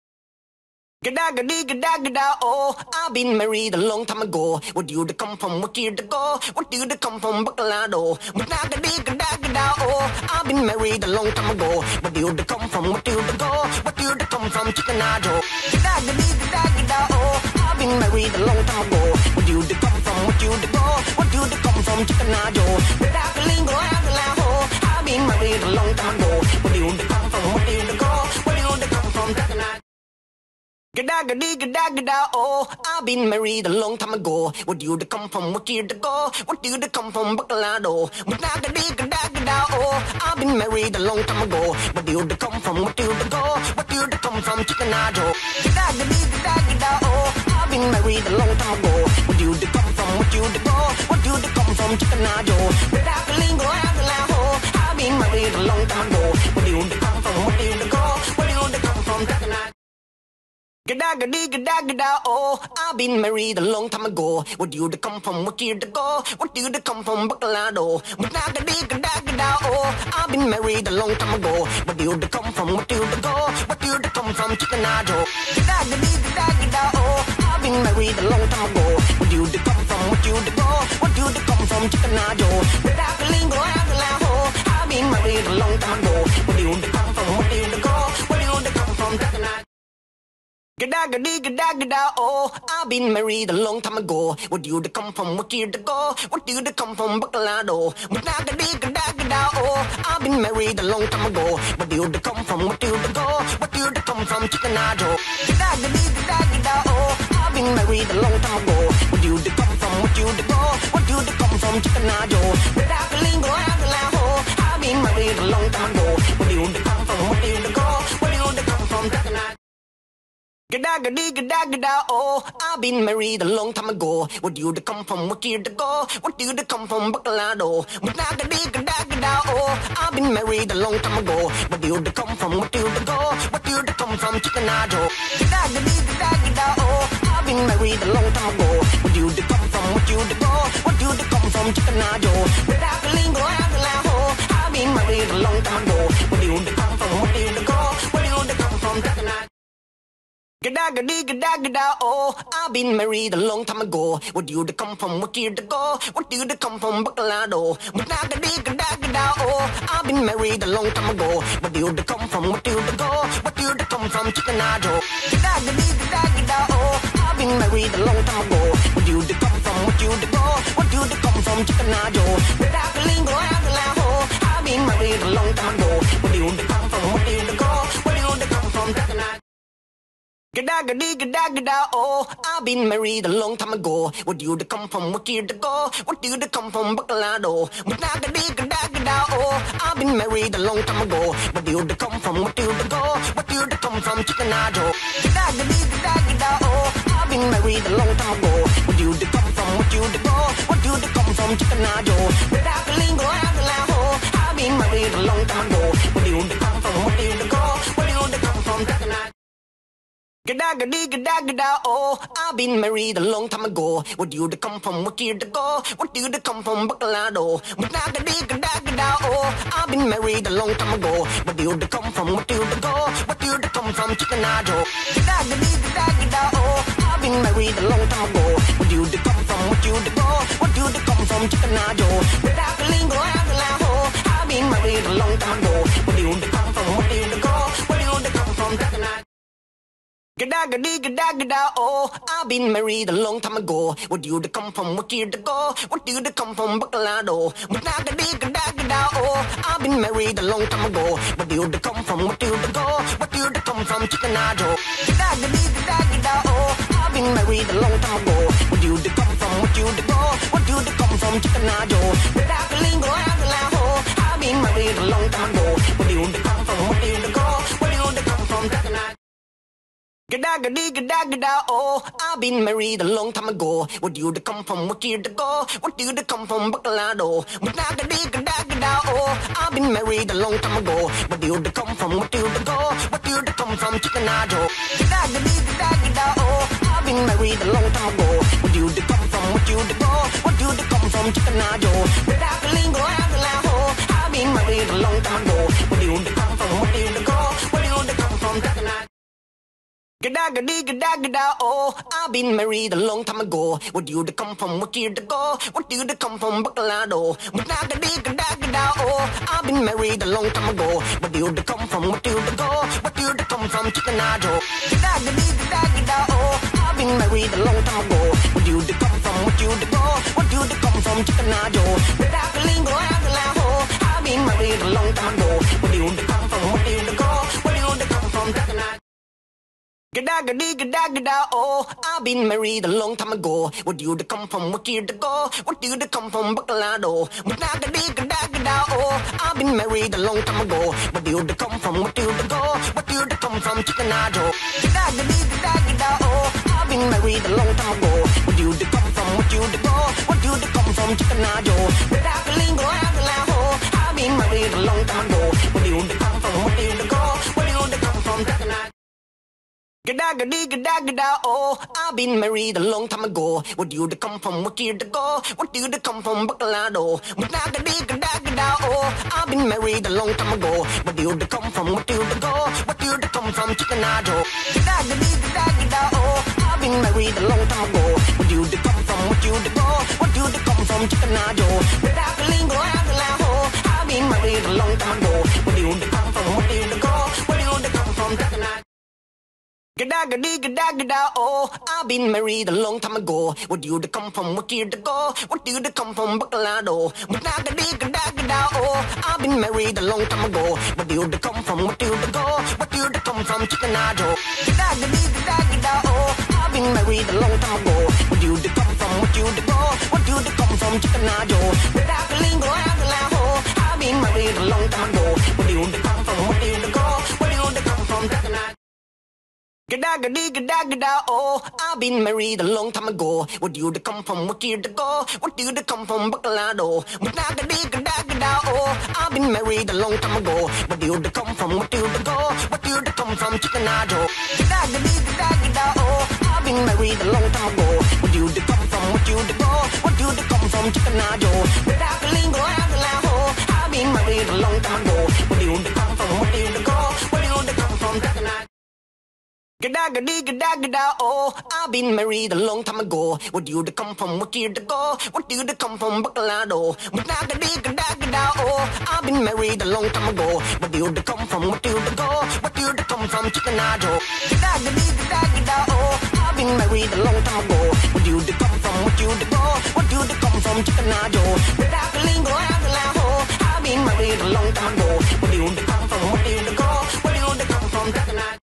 Gada gadi gada gada oh, I've been married a long time ago. Where do you come from? What year to go? What do you come from? Bacalado. Gada gadi gada gada oh, I've been married a long time ago. Where do you come from? What do you go? What do you come from? Chickenado. Gada gadi gada gada oh, I've been married a long time ago. Where do you come from? What do you go? What do you come from? Chickenado. Gada galingo agalaho. I've been married a long time ago. Where do you come from? What do you go? What do you come from? Chickenado. Gada Gada gada gada gada oh, I've been married a long time ago. Where do you come from? What year to go? What do you come from? Bacalado. Gada gada gada gada oh, I've been married a long time ago. Where do you come from? What do you go? What do you come from? Chickenado. Gada gada gada gada oh, I've been married a long time ago. Where do you come from? What do you go? What do you come from? Chickenado. Gada galingo agalaho. I've been married a long time ago. Where do you come from? What do you go? What do you come from? Chickenado. Gada gada gada gada oh, I've been married a long time ago. Where do you come from? What year to go? What do you come from? Bacalado. Gada gada gada gada oh, I've been married a long time ago. Where do you come from? What do you go? What do you come from? Chickenado. Gada gada gada gada oh, I've been married a long time ago. Where do you come from? What do you go? What do you come from? Chickenado. Gada galingo agalaho. I've been married a long time ago. Where do you come from? What do you go? What do you come from? Chickenado. Gada gada gada gada oh, I've been married a long time ago. Where do you come from? What year to go? What do you come from? Bacalado. Gada gada gada gada oh, I've been married a long time ago. Where do you come from? What do you go? What do you come from? Chickenado. Gada gada gada gada oh, I've been married a long time ago. Where do you come from? What do you go? What do you come from? Chickenado. Gada galingo agalaho. I've been married a long time ago. Where do you come from? What do you go? What do you come from? Chickenado. Gada gada gada gada oh, I've been married a long time ago. Where do you come from? What year to go? What do you come from? Bacalado. Gada gada gada gada oh, I've been married a long time ago. Where do you come from? What do you go? What do you come from? Chickenado. Gada gada gada gada oh, I've been married a long time ago. Where do you come from? What do you go? What do you come from? Chickenado. Gada galingo agalaho. I've been married a long time ago. Where do you come from? What do you go? What do you come from? Chickenado. Gada gada gada gada oh, I've been married a long time ago. Where do you come from? What year to go? What do you come from? Bacalado. Gada gada gada gada oh, I've been married a long time ago. Where do you come from? What do you go? What do you come from? Chickenado. Gada gada gada gada oh, I've been married a long time ago. Where do you come from? What do you go? What do you come from? Chickenado. Gada galingo agalaho. I've been married a long time ago. Where do you come from? What do you go? What do you come from? Chickenado. Gada gada gada gada oh, I've been married a long time ago. Where do you come from? What year to go? What do you come from? Bacalado. Gada gada gada gada oh, I've been married a long time ago. Where do you come from? What do you go? What do you come from? Chickenado. Gada gada gada gada oh, I've been married a long time ago. Where do you come from? What do you go? What do you come from? Chickenado. Gada galingo agalaho. I've been married a long time ago. Where do you come from? What do you go? What do you come from? Chickenado. Gada gada gada gada oh, I've been married a long time ago. Where do you come from? What year to go? What do you come from? Bacalado. Gada gada gada gada oh, I've been married a long time ago. Where do you come from? What do you go? What do you come from? Chickenado. Gada gada gada gada oh, I've been married a long time ago. Where do you come from? What do you go? What do you come from? Chickenado. Gada galingo agalaho. I've been married a long time ago. Where do you come from? What do you go? What do you come from? Chickenado. Gada gada gada gada oh, I've been married a long time ago. Where do you come from? What year to go? What do you come from? Bacalado. Gada gada gada gada oh, I've been married a long time ago. Where do you come from? What do you go? What do you come from? Chickenado. Gada gada gada gada oh, I've been married a long time ago. Where do you come from? What do you go? What do you come from? Chickenado. Gada galingo agalaho. I've been married a long time ago. Where do you come from? What do you go? What do you come from? Chickenado. Gada gada gada gada oh, I've been married a long time ago. Where do you come from? What year to go? What do you come from? Bacalado. Gada gada gada gada oh, I've been married a long time ago. Where do you come from? What do you go? What do you come from? Chickenado. Gada gada gada gada oh, I've been married a long time ago. Where do you come from? What do you go? What do you come from? Chickenado. Gada galingo agalaho. I've been married a long time ago. Where do you come from? What do you go? What do you come from? Chickenado. Gada gada gada gada oh, I've been married a long time ago. Where do you come from? What year to go? What do you come from? Bacalado. Gada gada gada gada oh, I've been married a long time ago. Where do you come from? What do you go? What do you come from? Chickenado. Gada gada gada gada oh, I've been married a long time ago. Where do you come from? What do you go? What do you come from? Chickenado. Gada galingo agalaho. I've been married a long time ago. Where do you come from? What do you go? What do you come from? Chickenado. Gada gada gada gada oh, I've been married a long time ago. Where do you come from? What year to go? What do you come from? Bacalado. Gada gada gada gada oh, I've been married a long time ago. Where do you come from? What do you go? What do you come from? Chickenado. Gada gada gada gada oh, I've been married a long time ago. Where do you come from? What do you go? What do you come from? Chickenado. Gada galingo agalaho, I've been married a long time ago. Where do you come from? What do you go? What do you come from? Chickenado. Gada gada gada gada oh, I've been married a long time ago. Where do you come from? What year to go? What do you come from? Bacalado. Gada gada gada gada oh, I've been married a long time ago. Where do you come from? What do you go? What do you come from? Chickenado. Gada gada gada gada oh, I've been married a long time ago. Where do you come from? What do you go? What do you come from? Chickenado. Gada galingo agalaho, I've been married a long time ago. Where do you come from? What do you go? What do you come from? Chickenado. Gada gada gada gada oh, I've been married a long time ago. Where do you come from? What year to go? What do you come from? Bacalado. Gada gada gada gada oh, I've been married a long time ago. Where do you come from? What do you go? What do you come from? Chickenado. Gada gada gada gada oh, I've been married a long time ago. Where do you come from? What do you go? What do you come from? Chickenado. Gada galingo agalaho, I've been married a long time ago. Where do you come from? What do you go? What do you come from? Chickenado. Gada gada gada gada oh, I've been married a long time ago. Where do you come from? What year to go? What do you come from? Bacalado. Gada gada gada gada oh, I've been married a long time ago. Where do you come from? What do you go? What do you come from? Chickenado. Gada gada gada gada oh, I've been married a long time ago. Where do you come from? What do you go? What do you come from? Chickenado. Gada galingo agalaho, I've been married a long time ago. Where do you come from? What do you go? What do you come from? Chickenado. Gada gada gada gada oh, I've been married a long time ago. Where do you come from? What year to go? What do you come from? Bacalado. Gada gada gada gada oh, I've been married a long time ago. Where do you come from? What do you go? What do you come from? Chickenado. Gada gada gada gada oh, I've been married a long time ago. Where do you come from? What do you go? What do you come from? Chickenado. Gada galingo agalaho, I've been married a long time ago. Where do you come from? What do you go? What do you come from? Chickenado.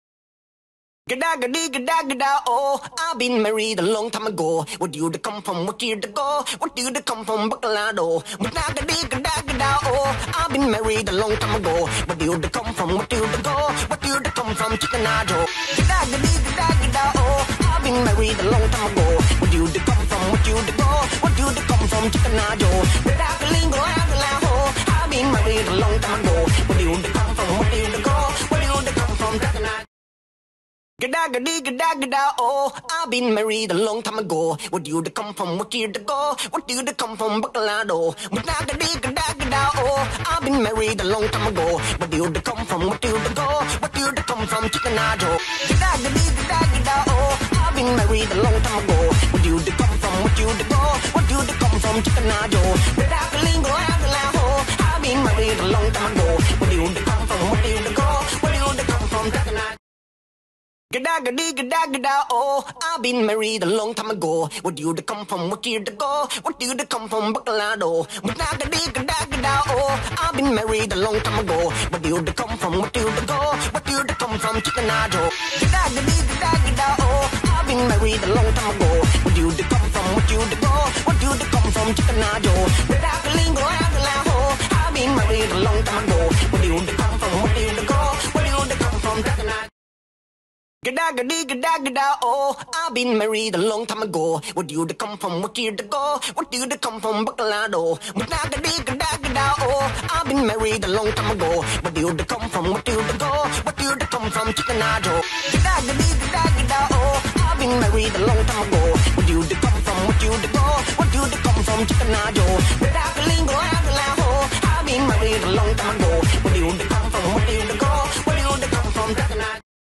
Gada gada gada gada oh, I've been married a long time ago. Where do you come from? What year to go? What do you come from? Bacalado. Gada gada gada gada oh, I've been married a long time ago. Where do you come from? What do you go? What do you come from? Chickenado. Gada gada gada gada oh, I've been married a long time ago. Where do you come from? What do you go? What do you come from? Chickenado. Gada galingo agalaho, I've been married a long time ago. Where do you come from? What do you go? What do you come from? Chickenado. Gada gada gada gada oh, I've been married a long time ago. Where do you come from? What year to go? What do you come from? Bacalado. Gada gada gada gada oh, I've been married a long time ago. Where do you come from? What do you go? What do you come from? Chickenado. Gada gada gada gada oh, I've been married a long time ago. Where do you come from? What do you go? What do you come from? Chickenado. Gada galingo agalaho, I've been married a long time ago. Where do you come from? What do you go? What do you come from? Chickenado. Gada gada gada gada oh, I've been married a long time ago. Where do you come from? What year to go? What do you come from? Bacalado. Gada gada gada gada oh, I've been married a long time ago. Where do you come from? What do you go? What do you come from? Chickenado. Gada gada gada gada oh, I've been married a long time ago. Where do you come from? What do you go? What do you come from? Chickenado. Gada galingo agalaho, I've been married a long time ago. Where do you come from? What do you go? What do you come from? Chickenado. Gada gada gada gada oh, I've been married a long time ago. Where do you come from? What year to go? What do you come from? Bacalado. Gada gada gada gada oh, I've been married a long time ago. Where do you come from? What do you go? What do you come from? Chickenado. Gada gada gada gada oh, I've been married a long time ago. Where do you come from? What do you go? What do you come from? Chickenado. Gada galingo agalaho, I've been married a long time ago. Where do you come from? What do you go? What do you come from? Chickenado.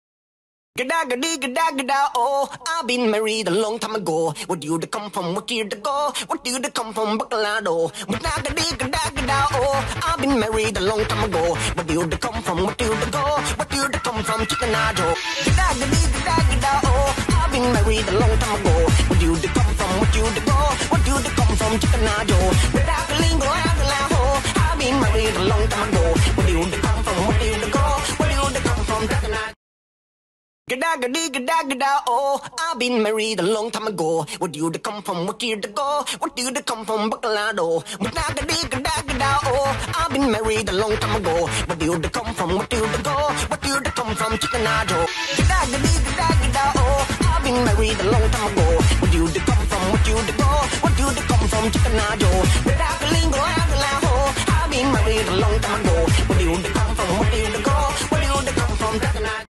Gada gada gada gada oh, I've been married a long time ago. Where do you come from? What year to go? What do you come from? Bacalado. Gada gada gada gada oh, I've been married a long time ago. Where do you come from? What do you go? What do you come from? Chickenado. Gada gada gada gada oh, I've been married a long time ago. Where do you come from? What do you go? What do you come from? Chickenado. Gada galingo agalaho, I've been married a long time ago. Where do you come from? What do you go? What do you come from? Chickenado. Gada Gadaga gadaga da oh, I've been married a long time ago. Where do you come from? What year to go? What do you come from? Bacalado. Gadaga gadaga da oh, I've been married a long time ago. Where do you come from? What do you go? What do you come from? Chickenado. Gadaga gadaga da oh, I've been married a long time ago. Where do you come from? What do you go? What do you come from? Chickenado. Gadaga lingo agalaho. I've been married a long time ago. Where do you come from? What do you go? What do you come from? Chickenado.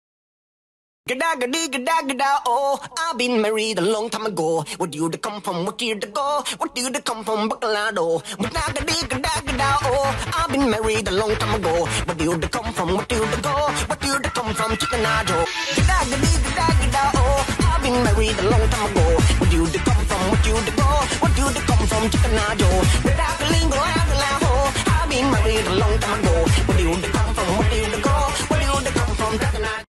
Gadaga gadaga da oh, I've been married a long time ago. Where do you come from? What year to go? What do you come from? Bacalado. Gadaga gadaga da oh, I've been married a long time ago. Where do you come from? What do you go? What do you come from? Chickenado. Gadaga gadaga da oh, I've been married a long time ago. Where do you come from? What do you go? What do you come from? Chickenado. Gadaga lingo agalaho. I've been married a long time ago. Where do you come from? What do you go? What do you come from? Chickenado.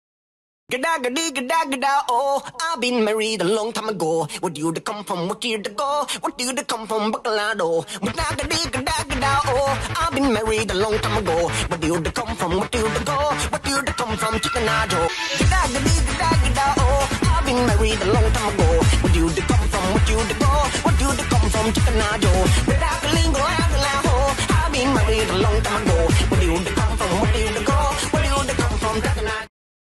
Gadaga gadaga da oh, I've been married a long time ago. Where do you come from? What year to go? What do you come from? Bacalado. Gadaga gadaga da oh, I've been married a long time ago. Where do you come from? What do you go? What do you come from? Chickenado. Gadaga gadaga da oh, I've been married a long time ago. Where do you come from? What do you go? What do you come from? Chickenado. Gadaga lingo agalaho. I've been married a long time ago. Where do you come from? What do you go? What do you come from? Chickenado.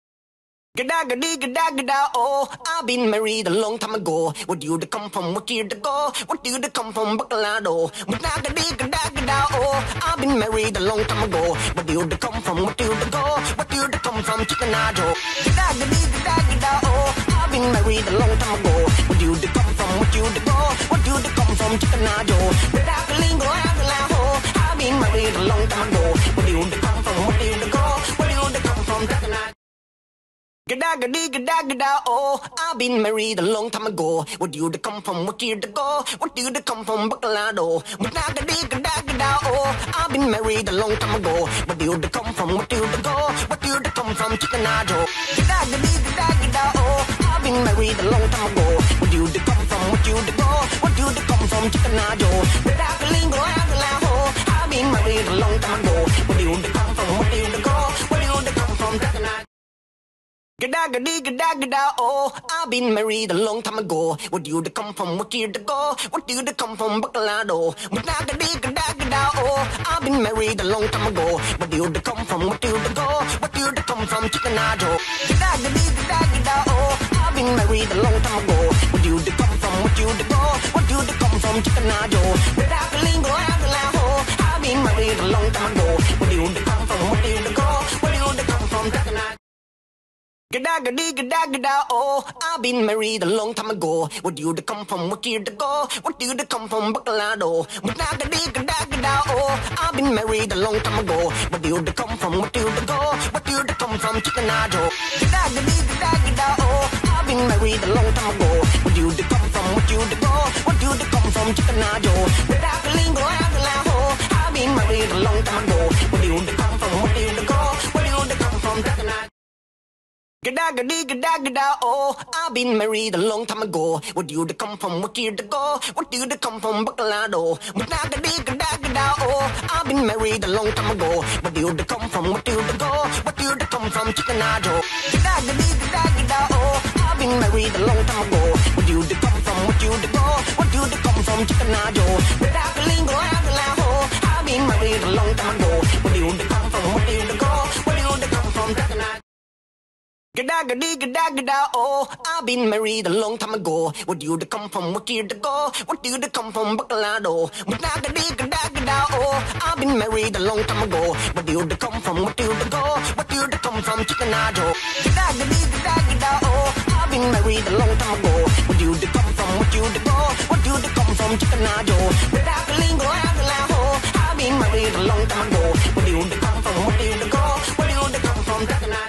Gadaga gadaga da oh, I've been married a long time ago. Where do you come from? What year to go? What do you come from? Bacalado. Gadaga gadaga da oh, I've been married a long time ago. Where do you come from? What do you go? What do you come from? Chickenado. Gadaga gadaga da oh, I've been married a long time ago. Where do you come from? What do you go? What do you come from? Chickenado. Gadaga lingo agalaho. I've been married a long time ago. Where do you come from? What do you go? What do you come from? Chickenado. Gadaga gadaga da oh, I've been married a long time ago. Where do you come from? What year to go? What do you come from? Bacalado. Gadaga gadaga da oh, I've been married a long time ago. Where do you come from? What do you go? What do you come from? Chickenado. Gadaga gadaga da oh, I've been married a long time ago. Where do you come from? What do you go? What do you come from? Chickenado. Gadaga lingo agalaho. I've been married a long time ago. Where do you come from? What do you go? What do you come from? Chickenado. Gadaga gadaga da oh, I've been married a long time ago. Where do you come from? What year to go? What do you come from? Bacalado. Gadaga gadaga da oh, I've been married a long time ago. Where do you come from? What do you go? What do you come from? Chickenado. Gadaga gadaga da oh, I've been married a long time ago. Where do you come from? What do you go? What do you come from? Chickenado. Gadaga lingo agalaho. I've been married a long time ago. Where do you come from? What do you go? What do you come from? Chickenado. Gadaga gadaga da oh, I've been married a long time ago. Where do you come from? What year to go? What do you come from? Bacalado. Gadaga gadaga da oh, I've been married a long time ago. Where do you come from? What do you go? What do you come from? Chickenado. Gadaga gadaga da oh, I've been married a long time ago. Where do you come from? What do you go? What do you come from? Chickenado. Gadaga lingo agalaho. I've been married a long time ago. Where do you come from? What do you go? What do you come from? Chickenado. Gadaga gadaga da oh, I've been married a long time ago. Where do you come from? What year to go? What do you come from? Bacalado. Gadaga gadaga da oh, I've been married a long time ago. Where do you come from? What do you go? What do you come from? Chickenado. Gadaga gadaga da oh, I've been married a long time ago. Where do you come from? What do you go? What do you come from? Chickenado. Gadaga lingo agalaho. I've been married a long time ago. Where do you come from? What do you go? What do you come from? Chickenado. Gadaga gadaga da oh, I've been married a long time ago. Where do you come from? What year to go? What do you come from? Bacalado. Gadaga gadaga da oh, I've been married a long time ago. Where do you come from? What do you go? What do you come from? Chickenado. Gadaga gadaga da oh, I've been married a long time ago. Where do you come from? What do you go? What do you come from? Chickenado. Gadaga lingo agalaho. I've been married a long time ago. Where do you come from? What do you go? What do you come from? Chickenado.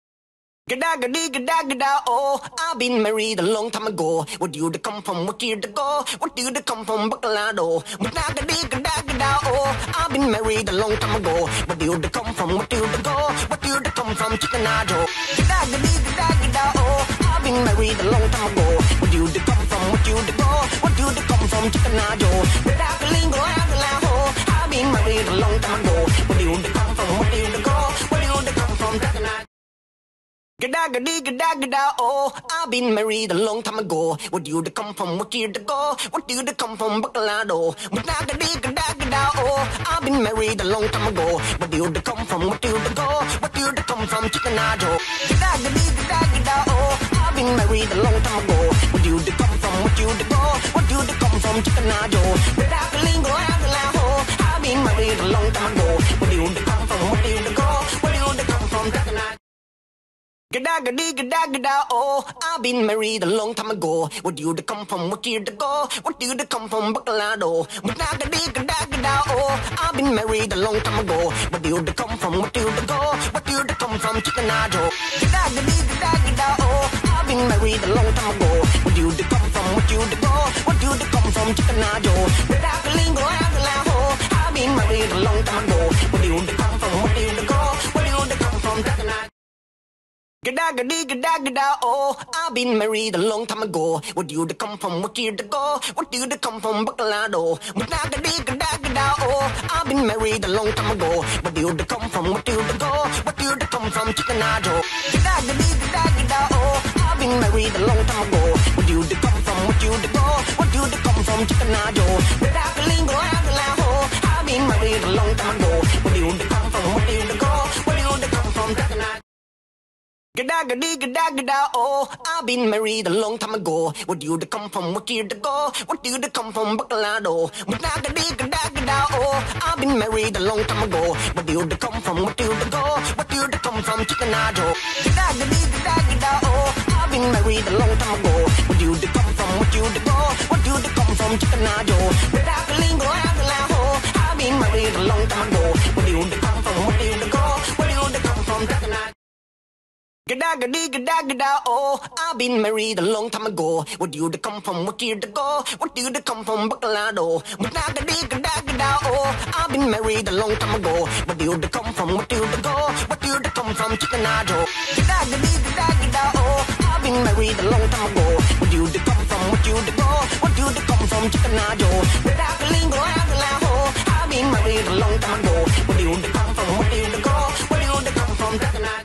Gadaga gadaga da oh, I've been married a long time ago. Where do you come from? What year to go? What do you come from? Bacalado. Gadaga gadaga da oh, I've been married a long time ago. Where do you come from? What do you go? What do you come from? Chickenado. Gadaga gadaga da oh, I've been married a long time ago. Where do you come from? What do you go? What do you come from? Chickenado. Gadaga lingo agalaho. I've been married a long time ago. Where do you come from? What do you go? What do you come from? Chickenado. Gada gada gada gada oh, I've been married a long time ago. Where do you come from? What year to go? What do you come from? Bacalado. Gada gada gada gada oh, I've been married a long time ago. Where do you come from? What do you go? What do you come from? Chickenado. Gada gada gada gada oh, I've been married a long time ago. Where do you come from? What do you go? What do you come from? Chickenado. Gada galingo agalaho. I've been married a long time ago. Where do you come from? What do you go? What do you come from? Chickenado. Gada gada gada gada oh, I've been married a long time ago. Where do you come from? What year to go? What do you come from? Bacalado. Gada gada gada gada oh, I've been married a long time ago. Where do you come from? What do you go? What do you come from? Chickenado. Gada gada gada gada oh, I've been married a long time ago. Where do you come from? What do you go? What do you come from? Chickenado. Gada galingo agalaho. I've been married a long time ago. Where do you come from? What do you go? What do you come from? Chickenado. Gada gada gada gada oh, I've been married a long time ago. Where do you come from? What year to go? What do you come from? Bacalado. Gada gada gada gada oh, I've been married a long time ago. Where do you come from? What do you go? What do you come from? Chickenado. Gada gada gada gada oh, I've been married a long time ago. Where do you come from? What do you go? What do you come from? Chickenado. Gada galingo agalaho. I've been married a long time ago. Where do you come from? What do you go? What do you come from? Chickenado. Gada gada gada gada oh, I've been married a long time ago. Where do you come from? What year to go? What do you come from? Bacalado. Gada gada gada gada oh, I've been married a long time ago. Where do you come from? What do you go? What do you come from? Chickenado. Gada gada gada gada oh, I've been married a long time ago. Where do you come from? What do you go? What do you come from? Chickenado. Gada galingo agalaho. I've been married a long time ago. Where do you come from? What do you go? What do you come from? Chickenado. Gada gada gada gada oh, I've been married a long time ago. Where do you come from? What year to go? What do you come from? Bacalado. Gada gada gada gada oh, I've been married a long time ago. Where do you come from? What do you go? What do you come from? Chickenado. Gada gada gada gada oh, I've been married a long time ago. Where do you come from? What do you go? What do you come from? Chickenado. Gada galingo agalaho. I've been married a long time ago. Where do you come from? What do you go? What do you come from? Chickenado.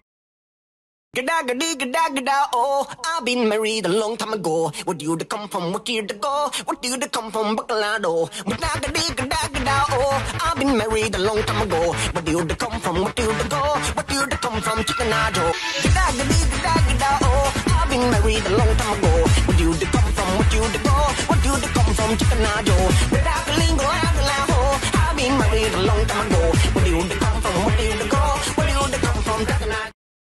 Gada gada gada gada oh, I've been married a long time ago. Where do you come from? What year to go? What do you come from? Bacalado. Gada gada gada gada oh, I've been married a long time ago. Where do you come from? What do you go? What do you come from? Chickenado. Gada gada gada gada oh, I've been married a long time ago. Where do you come from? What do you go? What do you come from? Chickenado. Gada galingo agalaho. I've been married a long time ago. Where do you come from? What do you go? What do you come from? Chickenado.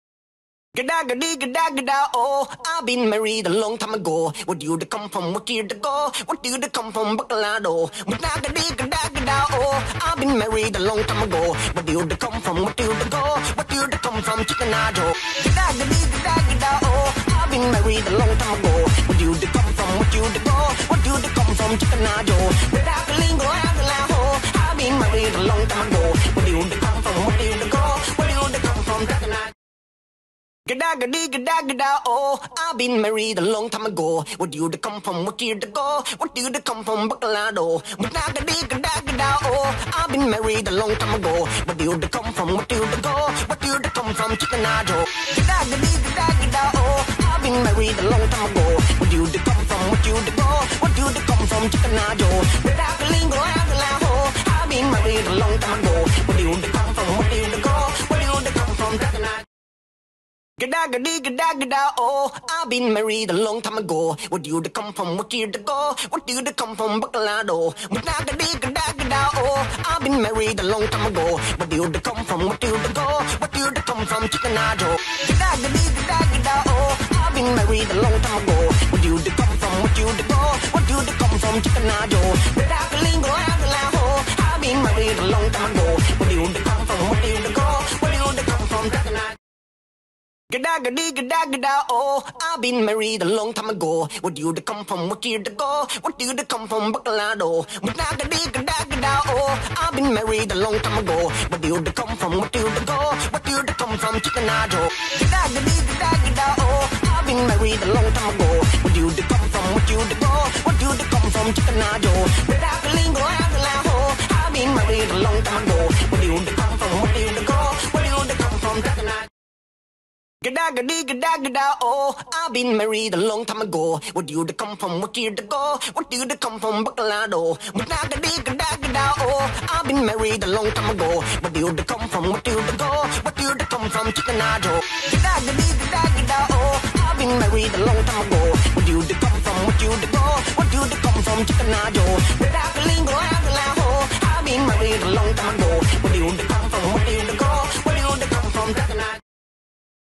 Gada gada gada gada oh, I've been married a long time ago. Where do you come from? What year to go? What do you come from? Bacalado. Gada gada gada gada oh, I've been married a long time ago. Where do you come from? What do you go? What do you come from? Chickenado. Gada gada gada gada oh, I've been married a long time ago. Where do you come from? What do you go? What do you come from? Chickenado. Gada galingo agalaho. I've been married a long time ago. Where do you come from? What do you go? What do you come from? Chickenado. Gada gada gada gada oh, I've been married a long time ago. Where do you come from? What year to go? What do you come from? Bacalado. Gada gada gada gada oh, I've been married a long time ago. Where do you come from? What do you go? What do you come from? Chickenado. Gada gada gada gada oh, I've been married a long time ago. Where do you come from? What do you go? What do you come from? Chickenado. Gada galingo agalaho. I've been married a long time ago. Where do you come from? What do you go? What do you come from? Chickenado. Gada gada gada gada oh, I've been married a long time ago. Where do you come from? What year to go? What do you come from? Bacalado. Gada gada gada gada oh, I've been married a long time ago. Where do you come from? What do you go? What do you come from? Chickenado. Gada gada gada gada oh, I've been married a long time ago. Where do you come from? What do you go? What do you come from? Chickenado. Gada galingo agalaho. I've been married a long time ago. Where do you come from? What do you go? What do you come from? Chickenado. Gada gada gada gada oh, I've been married a long time ago. Where do you come from? What year to go? What do you come from? Bacalado. Gada gada gada gada oh, I've been married a long time ago. Where do you come from? What do you go? What do you come from? Chickenado. Gada gada gada gada oh, I've been married a long time ago. Where do you come from? What do you go? What do you come from? Chickenado. Gada galingo agalaho. I've been married a long time ago. Where do you come from? What do you go? What do you come from? Chickenado. Gada da ga dee ga da ga da. Oh, I've been married a long time ago. Where do you come from? What year to go? What do you come from? Bacolado. But da ga dee ga da ga da. Oh, I've been married a long time ago. Where do you come from? What do you go? What do you come from? Chickenado. Da ga dee ga da ga da. Oh, I've been married a long time ago. Where do you come from? What do you go? What do you come from? Chickenado. Da ga ling ga la ga la. Oh, I've been married a long time ago.